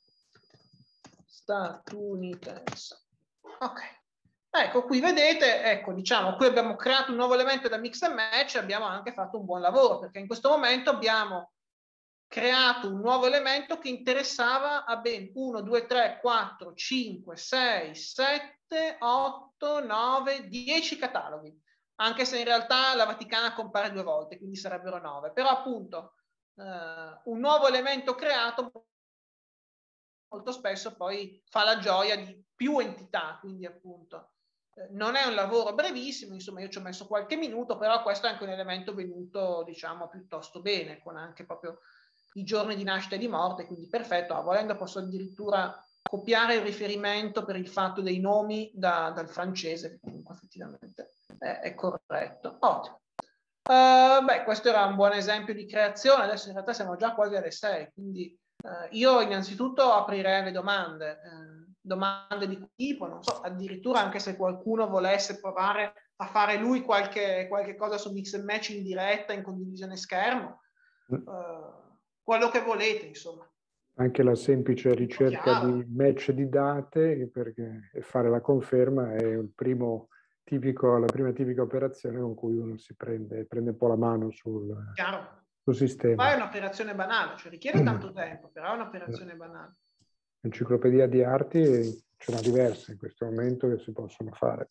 statunitense. Ok, ecco qui vedete, ecco, diciamo, qui abbiamo creato un nuovo elemento da mix and match e abbiamo anche fatto un buon lavoro, perché in questo momento abbiamo creato un nuovo elemento che interessava a ben 1, 2, 3, 4, 5, 6, 7, 8, 9, 10 cataloghi, anche se in realtà la Vaticana compare 2 volte, quindi sarebbero 9, però appunto un nuovo elemento creato molto spesso poi fa la gioia di più entità, quindi appunto non è un lavoro brevissimo, insomma io ci ho messo qualche minuto, però questo è anche un elemento venuto, diciamo, piuttosto bene, con anche proprio i giorni di nascita e di morte, quindi perfetto. Volendo posso addirittura copiare il riferimento per il fatto dei nomi dal francese, che comunque effettivamente è corretto. Ottimo. Beh, questo era un buon esempio di creazione. Adesso in realtà siamo già quasi alle 6, quindi io innanzitutto aprirei le domande. Domande di tipo, non so, addirittura anche se qualcuno volesse provare a fare lui qualche cosa su Mix and Match in diretta, in condivisione schermo. Quello che volete, insomma. Anche la semplice ricerca di match di date e fare la conferma è la prima tipica operazione con cui uno si prende un po' la mano sul sistema. Ma è un'operazione banale, cioè richiede tanto tempo, però è un'operazione banale. Enciclopedia di arti ce n'è diverse in questo momento che si possono fare.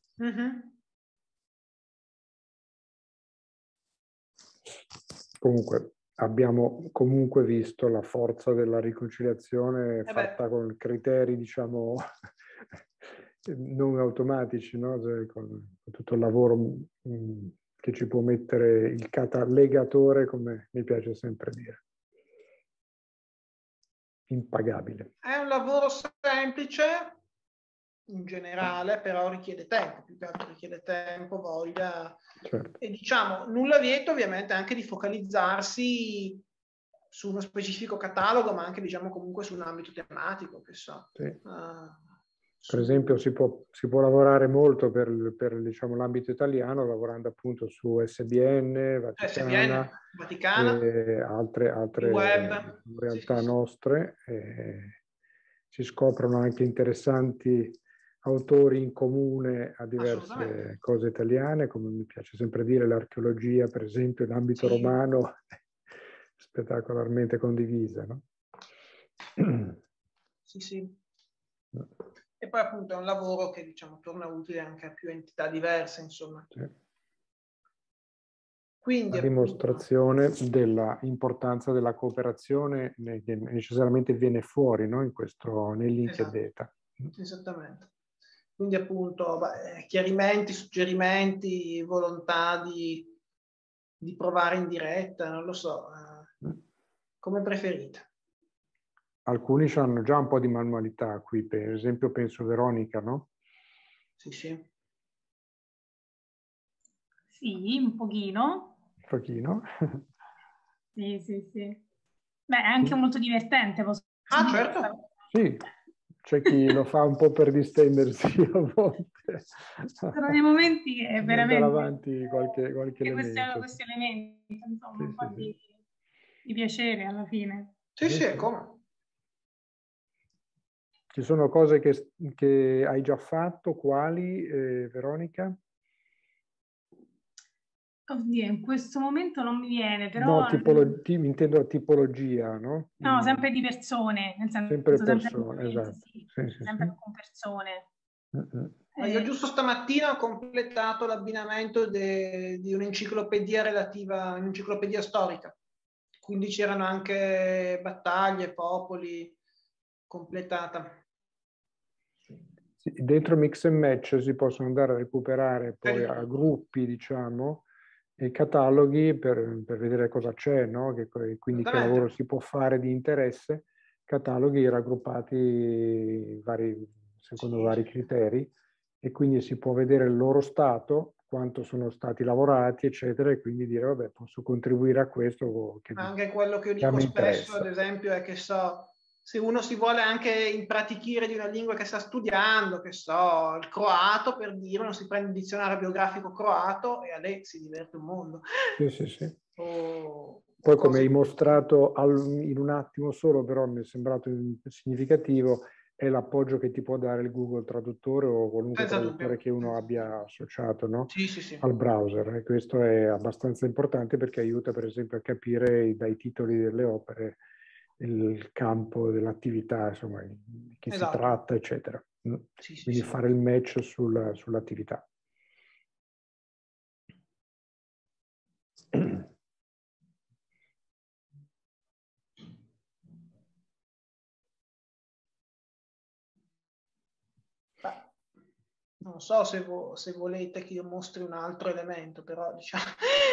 Comunque, abbiamo comunque visto la forza della riconciliazione fatta con criteri, diciamo, non automatici, no? Cioè, con tutto il lavoro che ci può mettere il catalegatore, come mi piace sempre dire. Impagabile. È un lavoro semplice, in generale, però richiede tempo, più che altro richiede tempo, voglia. Certo. E diciamo, nulla vieta ovviamente anche di focalizzarsi su uno specifico catalogo, ma anche diciamo comunque su un ambito tematico, che so. Sì. Per esempio si può lavorare molto per diciamo, l'ambito italiano, lavorando appunto su SBN, Vaticana. E altre web. realtà nostre. Si scoprono anche interessanti autori in comune a diverse cose italiane, come mi piace sempre dire, l'archeologia, per esempio, in ambito romano, spettacolarmente condivisa, no? Sì. E poi appunto è un lavoro che diciamo torna utile anche a più entità diverse, insomma. Sì. Quindi, la dimostrazione dell'importanza della cooperazione che necessariamente viene fuori, no? Nel link e data. Esattamente. Quindi appunto chiarimenti, suggerimenti, volontà di provare in diretta, non lo so, come preferite. Alcuni hanno già un po' di manualità qui, per esempio penso Veronica, no? Sì, un pochino. pochino. Sì, sì, sì. Beh, è anche molto divertente. Ah, certo. Sì, c'è chi lo fa un po' per distendersi a volte. Sono dei momenti che Andare veramente... avanti qualche elemento. Questi elementi, insomma, Sì, un po' sì, sì. di piacere alla fine. Sì, Sì, sì, sì. come? Ci sono cose che hai già fatto, quali, Veronica? Oddio, in questo momento non mi viene, No, però... intendo la tipologia, no? No, sempre di persone, nel Sempre senso sempre persone, esatto. sì, Sì, sì, sempre sì. con persone. Io giusto stamattina ho completato l'abbinamento di un'enciclopedia relativa, un'enciclopedia storica. Quindi c'erano anche battaglie, popoli, completata. Sì, dentro Mix and Match si possono andare a recuperare poi a gruppi, diciamo, e cataloghi per vedere cosa c'è, no? Quindi che lavoro si può fare di interesse, cataloghi raggruppati secondo vari criteri, e quindi si può vedere il loro stato, quanto sono stati lavorati, eccetera, e quindi dire, vabbè, posso contribuire a questo. Anche quello che io dico spesso, ad esempio, è che se uno si vuole anche impratichire di una lingua che sta studiando, che so, il croato, per dire, uno si prende il dizionario biografico croato e a lei si diverte un mondo. Sì, sì, sì. Poi, come hai mostrato in un attimo solo, però mi è sembrato significativo, è l'appoggio che ti può dare il Google Traduttore o qualunque traduttore che uno abbia associato, no? Al browser. E questo è abbastanza importante perché aiuta, per esempio, a capire dai titoli delle opere il campo dell'attività, insomma, di chi si tratta, eccetera. Quindi fare il match sull'attività. Non so se volete che io mostri un altro elemento, però diciamo...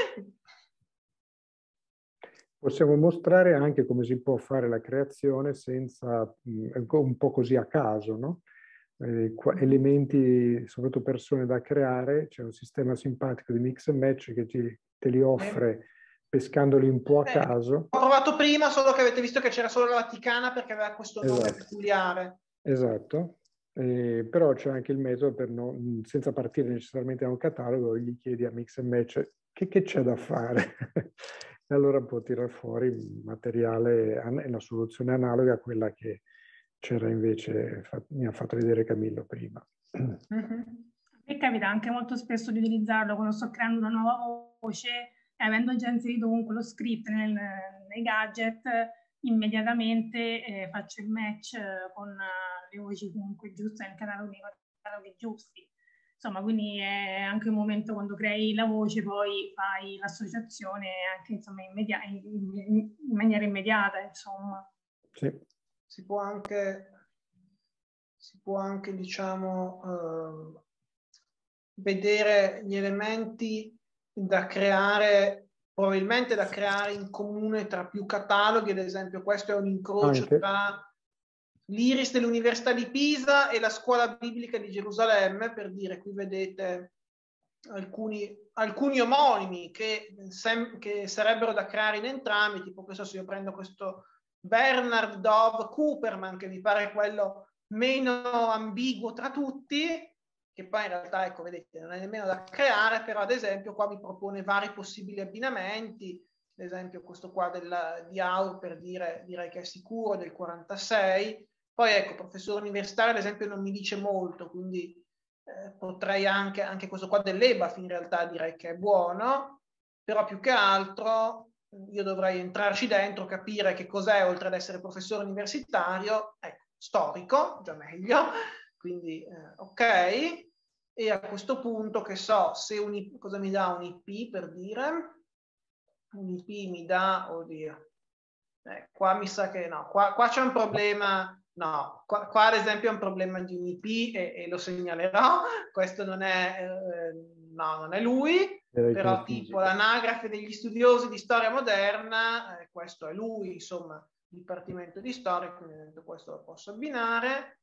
Possiamo mostrare anche come si può fare la creazione senza, un po' così a caso, no? Elementi, soprattutto persone da creare, c'è un sistema simpatico di Mix and Match che te li offre pescandoli un po' a caso. Ho provato prima, solo che avete visto che c'era solo la Vaticana perché aveva questo nome peculiare. Esatto. Però c'è anche il metodo per senza partire necessariamente da un catalogo, gli chiedi a Mix and Match che c'è da fare. E allora può tirare fuori materiale, una soluzione analoga a quella che c'era invece, mi ha fatto vedere Camillo prima. A me capita anche molto spesso di utilizzarlo quando sto creando una nuova voce e avendo già inserito comunque lo script nei gadget, immediatamente faccio il match con le voci comunque giuste nei cataloghi giusti. Insomma, quindi è anche un momento quando crei la voce, poi fai l'associazione anche insomma, in maniera immediata, insomma. Sì. Si può anche diciamo, vedere gli elementi da creare, probabilmente da creare in comune tra più cataloghi, ad esempio questo è un incrocio tra l'Iris dell'Università di Pisa e la Scuola Biblica di Gerusalemme, per dire, qui vedete alcuni omonimi che sarebbero da creare in entrambi, tipo questo, se io prendo questo Bernard Dove Cooperman, che mi pare quello meno ambiguo tra tutti, che poi in realtà, ecco, vedete, non è nemmeno da creare, però ad esempio qua mi propone vari possibili abbinamenti, ad esempio questo qua di Aur, per dire, direi che è sicuro, del 46, poi ecco, professore universitario ad esempio non mi dice molto, quindi potrei anche questo qua dell'EBAF in realtà direi che è buono, però più che altro io dovrei entrarci dentro, capire che cos'è oltre ad essere professore universitario, ecco, storico, già meglio, quindi ok, e a questo punto che so, se cosa mi dà un IP per dire? Un IP mi dà, oddio, qua mi sa che no, qua c'è un problema. No, qua ad esempio è un problema di un IP e lo segnalerò, questo non è, no, non è lui, però tipo l'anagrafe degli studiosi di storia moderna, questo è lui, insomma, Dipartimento di Storia, quindi questo lo posso abbinare,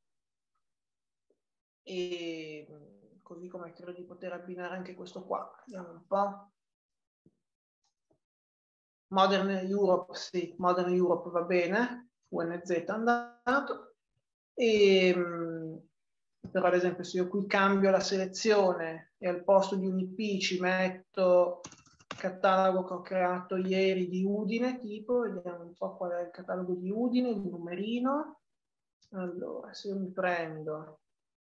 e così come credo di poter abbinare anche questo qua, vediamo un po'. Modern Europe, sì, Modern Europe va bene, UNZ è andato. Però ad esempio se io qui cambio la selezione e al posto di un IP ci metto il catalogo che ho creato ieri di Udine, tipo, vediamo un po' qual è il catalogo di Udine, il numerino. Allora, se io mi prendo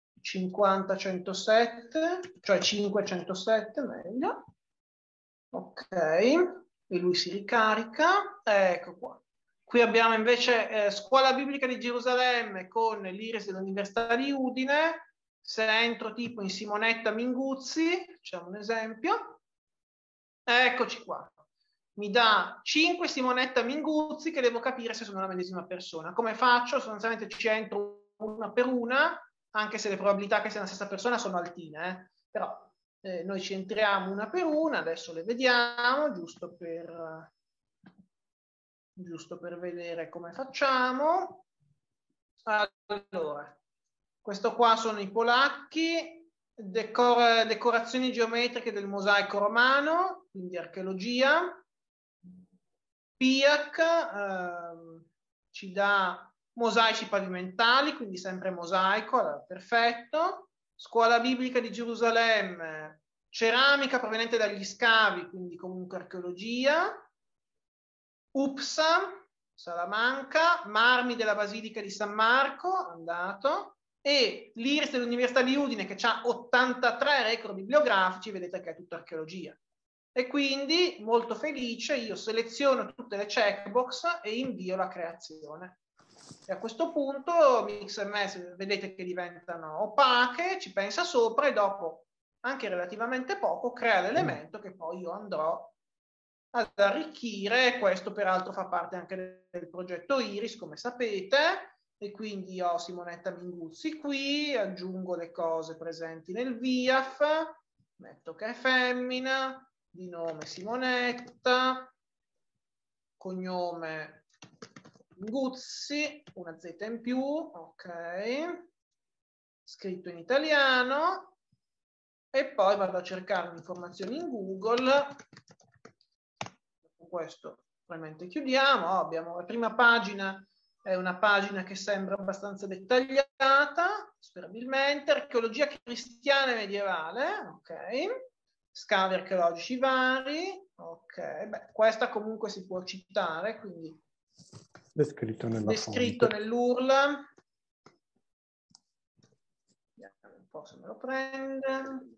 50-107, cioè 507 meglio, ok, e lui si ricarica, ecco qua. Qui abbiamo invece Scuola Biblica di Gerusalemme con l'Iris dell'Università di Udine. Se entro tipo in Simonetta Minguzzi, facciamo un esempio, eccoci qua. Mi dà 5 Simonetta Minguzzi che devo capire se sono la medesima persona. Come faccio? Sostanzialmente ci entro una per una, anche se le probabilità che sia la stessa persona sono altine, però noi ci entriamo una per una, adesso le vediamo, giusto per vedere come facciamo. Allora, questo qua sono i polacchi, decorazioni geometriche del mosaico romano, quindi archeologia. PIAC ci dà mosaici pavimentali, quindi sempre mosaico, allora, perfetto. Scuola Biblica di Gerusalemme, ceramica proveniente dagli scavi, quindi comunque archeologia. UPSA, Salamanca, marmi della Basilica di San Marco, andato, e l'IRIS dell'Università di Udine che ha 83 record bibliografici, vedete che è tutta archeologia. E quindi, molto felice, io seleziono tutte le checkbox e invio la creazione. E a questo punto MixMS vedete che diventano opache, ci pensa sopra e dopo, anche relativamente poco, crea l'elemento che poi io andrò ad arricchire. Questo peraltro fa parte anche del progetto Iris, come sapete, e quindi ho Simonetta Minguzzi qui, aggiungo le cose presenti nel VIAF, metto che è femmina, di nome Simonetta, cognome Minguzzi, una Z in più, ok, scritto in italiano, e poi vado a cercare informazioni in Google. Questo probabilmente chiudiamo. Abbiamo la prima pagina, è una pagina che sembra abbastanza dettagliata, sperabilmente, archeologia cristiana e medievale, ok, scavi archeologici vari, ok, beh, questa comunque si può citare, quindi descritto nell'URL. Vediamo un po' se me lo prende.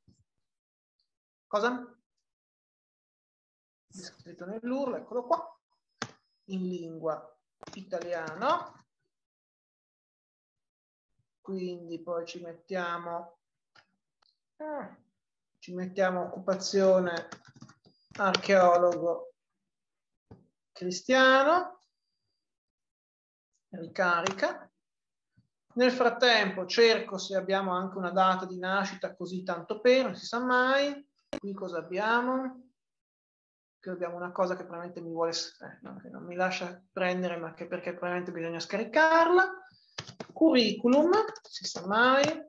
Cosa? Descritto nell'URL, eccolo qua, in lingua italiana. Quindi poi ci mettiamo occupazione archeologo cristiano, ricarica. Nel frattempo cerco se abbiamo anche una data di nascita, così tanto per, non si sa mai. Qui cosa abbiamo? Che abbiamo una cosa che probabilmente mi vuole, no, che non mi lascia prendere, ma che perché probabilmente bisogna scaricarla. Curriculum, si sa mai.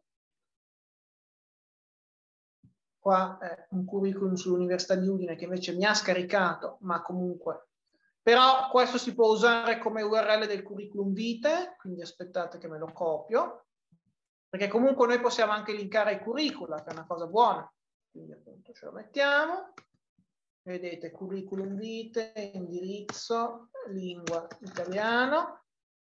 Qua è un curriculum sull'Università di Udine che invece mi ha scaricato, ma comunque. Però questo si può usare come URL del curriculum vitae, quindi aspettate che me lo copio, perché comunque noi possiamo anche linkare i curricula, che è una cosa buona. Quindi appunto ce lo mettiamo. Vedete, curriculum vitae, indirizzo, lingua italiano.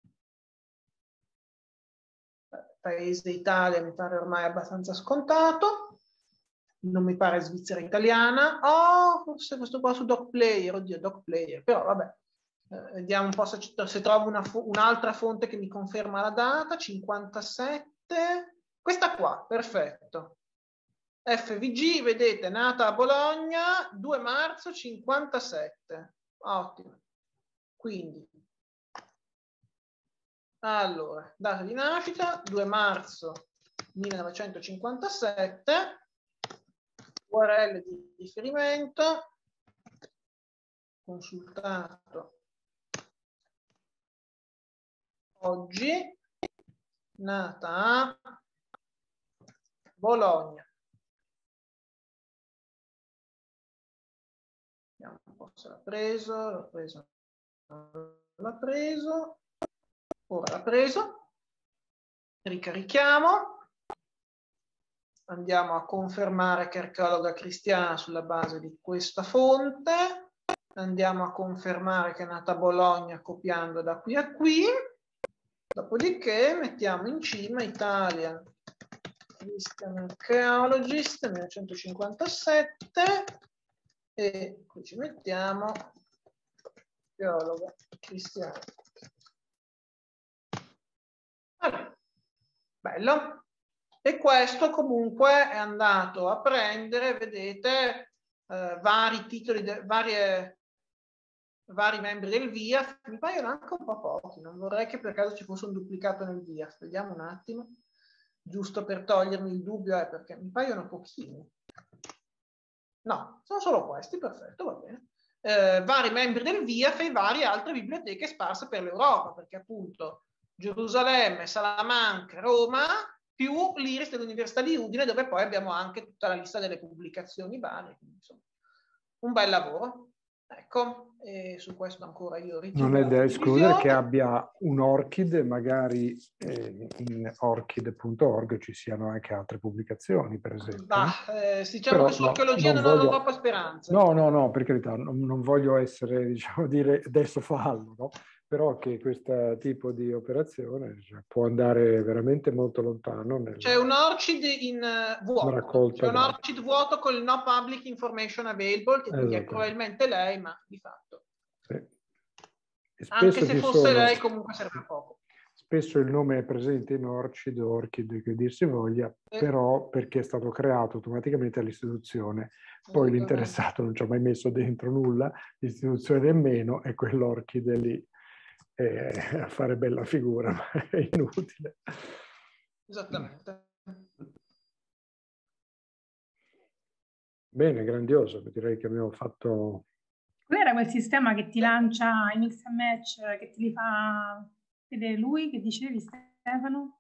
Paese Italia mi pare ormai abbastanza scontato. Non mi pare Svizzera italiana. Oh, forse questo qua su DocPlayer, oddio, DocPlayer, però vabbè. Vediamo un po' se trovo un'altra fonte che mi conferma la data, 57. Questa qua, perfetto. FVG, vedete, nata a Bologna, 2 marzo 57. Ottimo. Quindi, allora, data di nascita, 2 marzo 1957, URL di riferimento, consultato oggi, nata a Bologna. Vediamo un po' se l'ha preso, l'ha preso, ora l'ha preso, ricarichiamo, andiamo a confermare che è archeologa cristiana sulla base di questa fonte, andiamo a confermare che è nata a Bologna copiando da qui a qui, dopodiché mettiamo in cima Italian Christian Archaeologist 1957 e qui ci mettiamo archeologa cristiana. Allora, bello. E questo comunque è andato a prendere, vedete, vari titoli, vari membri del VIAF, mi paiono anche un po' pochi, non vorrei che per caso ci fosse un duplicato nel VIAF, vediamo un attimo, giusto per togliermi il dubbio, perché mi paiono pochini. No, sono solo questi, perfetto, va bene. Vari membri del VIAF e varie altre biblioteche sparse per l'Europa, perché appunto Gerusalemme, Salamanca, Roma, più l'Iris dell'Università di Udine, dove poi abbiamo anche tutta la lista delle pubblicazioni varie. Quindi, insomma, un bel lavoro. Ecco, e su questo ancora io ritiro. Non è da escludere che abbia un ORCID, magari in orchid.org ci siano anche altre pubblicazioni, per esempio. Diciamo però, che su archeologia non ho troppa speranza. No, per carità, non voglio essere, diciamo, dire adesso fallo, no? Però che questo tipo di operazione può andare veramente molto lontano. C'è un ORCID in vuoto, c'è un ORCID vuoto con il No Public Information Available, che quindi è probabilmente lei, ma di fatto. Sì. Anche se fosse lei comunque serve a poco. Spesso il nome è presente in ORCID o ORCID, che dir si voglia, però perché è stato creato automaticamente all'istituzione. Poi l'interessato non ci ha mai messo dentro nulla, l'istituzione nemmeno, e quell'ORCID è lì a fare bella figura, ma è inutile. Esattamente. Bene, grandioso, direi che abbiamo fatto... Qual era quel sistema che ti lancia i mix and match, che ti li fa vedere lui, che dicevi, Stefano?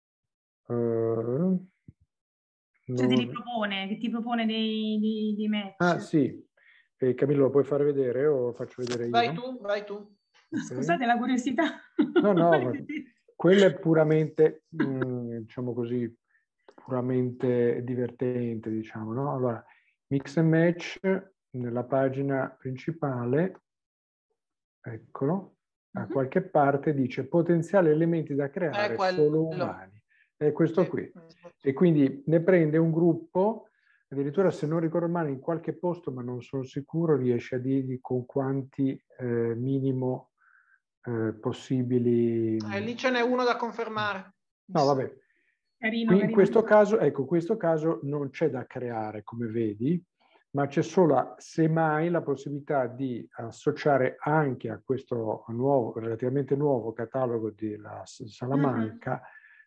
Cioè ti ripropone, che ti propone dei match. Ah sì, Camillo lo puoi fare vedere o faccio vedere io? Vai tu. Scusate la curiosità. No, quello è puramente, diciamo così, puramente divertente, diciamo, no? Allora, mix and match nella pagina principale, eccolo, a qualche parte dice potenziali elementi da creare solo umani. È questo qui. E quindi ne prende un gruppo, addirittura se non ricordo male in qualche posto, ma non sono sicuro, riesce a dirgli con quanti minimo possibili. Lì ce n'è uno da confermare. No, vabbè. Carino. In questo caso, ecco, questo caso non c'è da creare, come vedi, ma c'è solo, semmai, la possibilità di associare anche a questo nuovo, relativamente nuovo catalogo della Salamanca,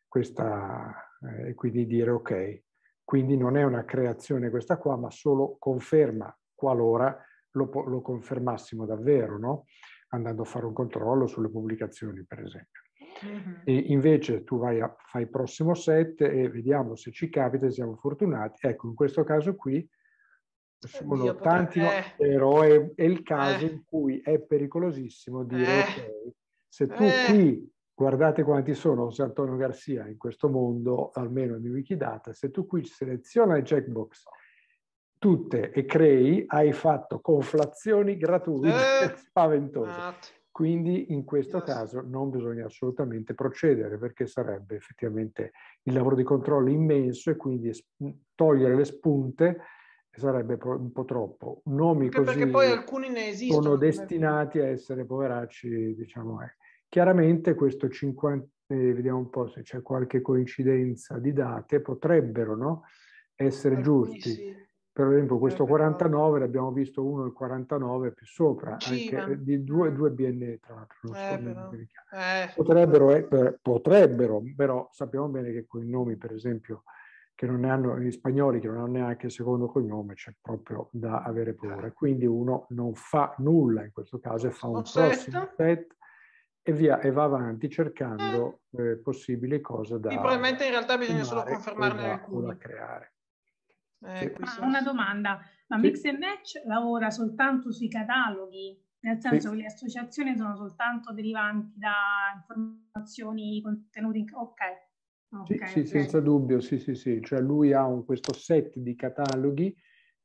e quindi dire ok. Quindi non è una creazione questa qua, ma solo conferma, qualora lo confermassimo davvero, no? Andando a fare un controllo sulle pubblicazioni, per esempio. E invece tu fai prossimo set e vediamo se ci capita, siamo fortunati. Ecco, in questo caso qui sono tanti, però è il caso in cui è pericolosissimo dire ok, se tu qui, guardate quanti sono José Antonio Garcia in questo mondo, almeno in Wikidata, se tu qui seleziona le checkbox tutte e crei, hai fatto conflazioni gratuite spaventose. Quindi in questo caso non bisogna assolutamente procedere, perché sarebbe effettivamente il lavoro di controllo immenso e quindi togliere le spunte sarebbe un po' troppo. Nomi anche così perché poi alcuni ne esistono, sono destinati a essere poveracci, diciamo. Chiaramente questo 50, vediamo un po' se c'è qualche coincidenza di date, potrebbero, no, essere giusti. Sì. Per esempio questo 49, l'abbiamo visto uno il 49 più sopra, anche di due BNE tra l'altro. Potrebbero, però sappiamo bene che con i nomi, per esempio, che non ne hanno, gli spagnoli che non hanno neanche il secondo cognome, c'è proprio da avere paura. Quindi uno non fa nulla in questo caso e fa un prossimo set e via, e va avanti cercando possibili cose da... probabilmente in realtà bisogna solo confermarne alcuni. Da creare. Una domanda, Ma Mix and Match lavora soltanto sui cataloghi, nel senso che le associazioni sono soltanto derivanti da informazioni, contenuti. Ok, sì, senza dubbio, sì. Cioè lui ha questo set di cataloghi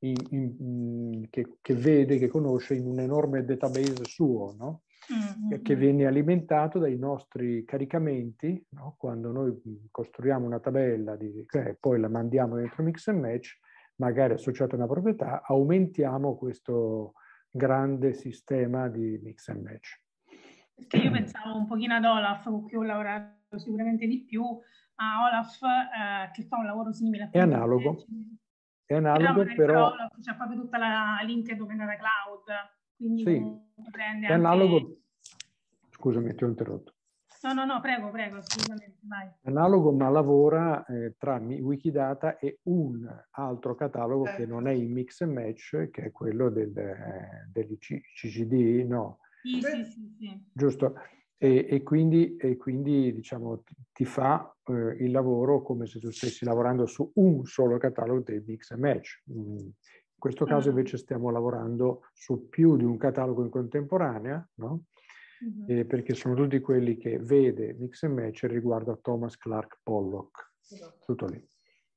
che vede, che conosce in un enorme database suo, no? Che viene alimentato dai nostri caricamenti, no? Quando noi costruiamo una tabella poi la mandiamo dentro Mix and Match, magari associata a una proprietà, aumentiamo questo grande sistema di Mix and Match. Perché io pensavo un pochino ad Olaf, con cui ho lavorato sicuramente di più, a Olaf che fa un lavoro simile. È analogo. È analogo, però Olaf c'è proprio tutta la link dominata cloud, quindi prende è analogo. Scusami, ti ho interrotto. No, prego, assolutamente, vai. Analogo, ma lavora tra Wikidata e un altro catalogo che non è il Mix and Match, che è quello degli CCD, no? Sì. Giusto. E quindi diciamo ti fa il lavoro come se tu stessi lavorando su un solo catalogo del Mix and Match. In questo caso invece stiamo lavorando su più di un catalogo in contemporanea, no? Perché sono tutti quelli che vede Mix and Match riguardo a Thomas Clark Pollock. Tutto lì.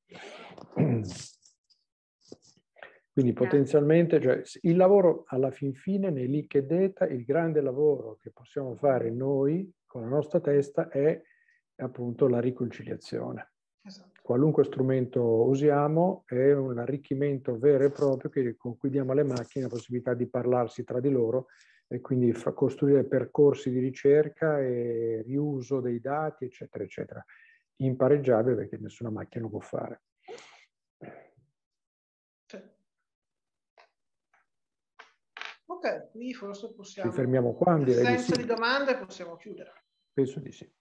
Quindi potenzialmente, cioè, il lavoro alla fin fine nei Linked Data, il grande lavoro che possiamo fare noi con la nostra testa è appunto la riconciliazione. Esatto. Qualunque strumento usiamo è un arricchimento vero e proprio con cui diamo alle macchine la possibilità di parlarsi tra di loro e quindi costruire percorsi di ricerca e riuso dei dati, eccetera, eccetera. Impareggiabile perché nessuna macchina lo può fare. Ok, qui forse possiamo... Ci fermiamo qua. In assenza di domande possiamo chiudere. Penso di sì.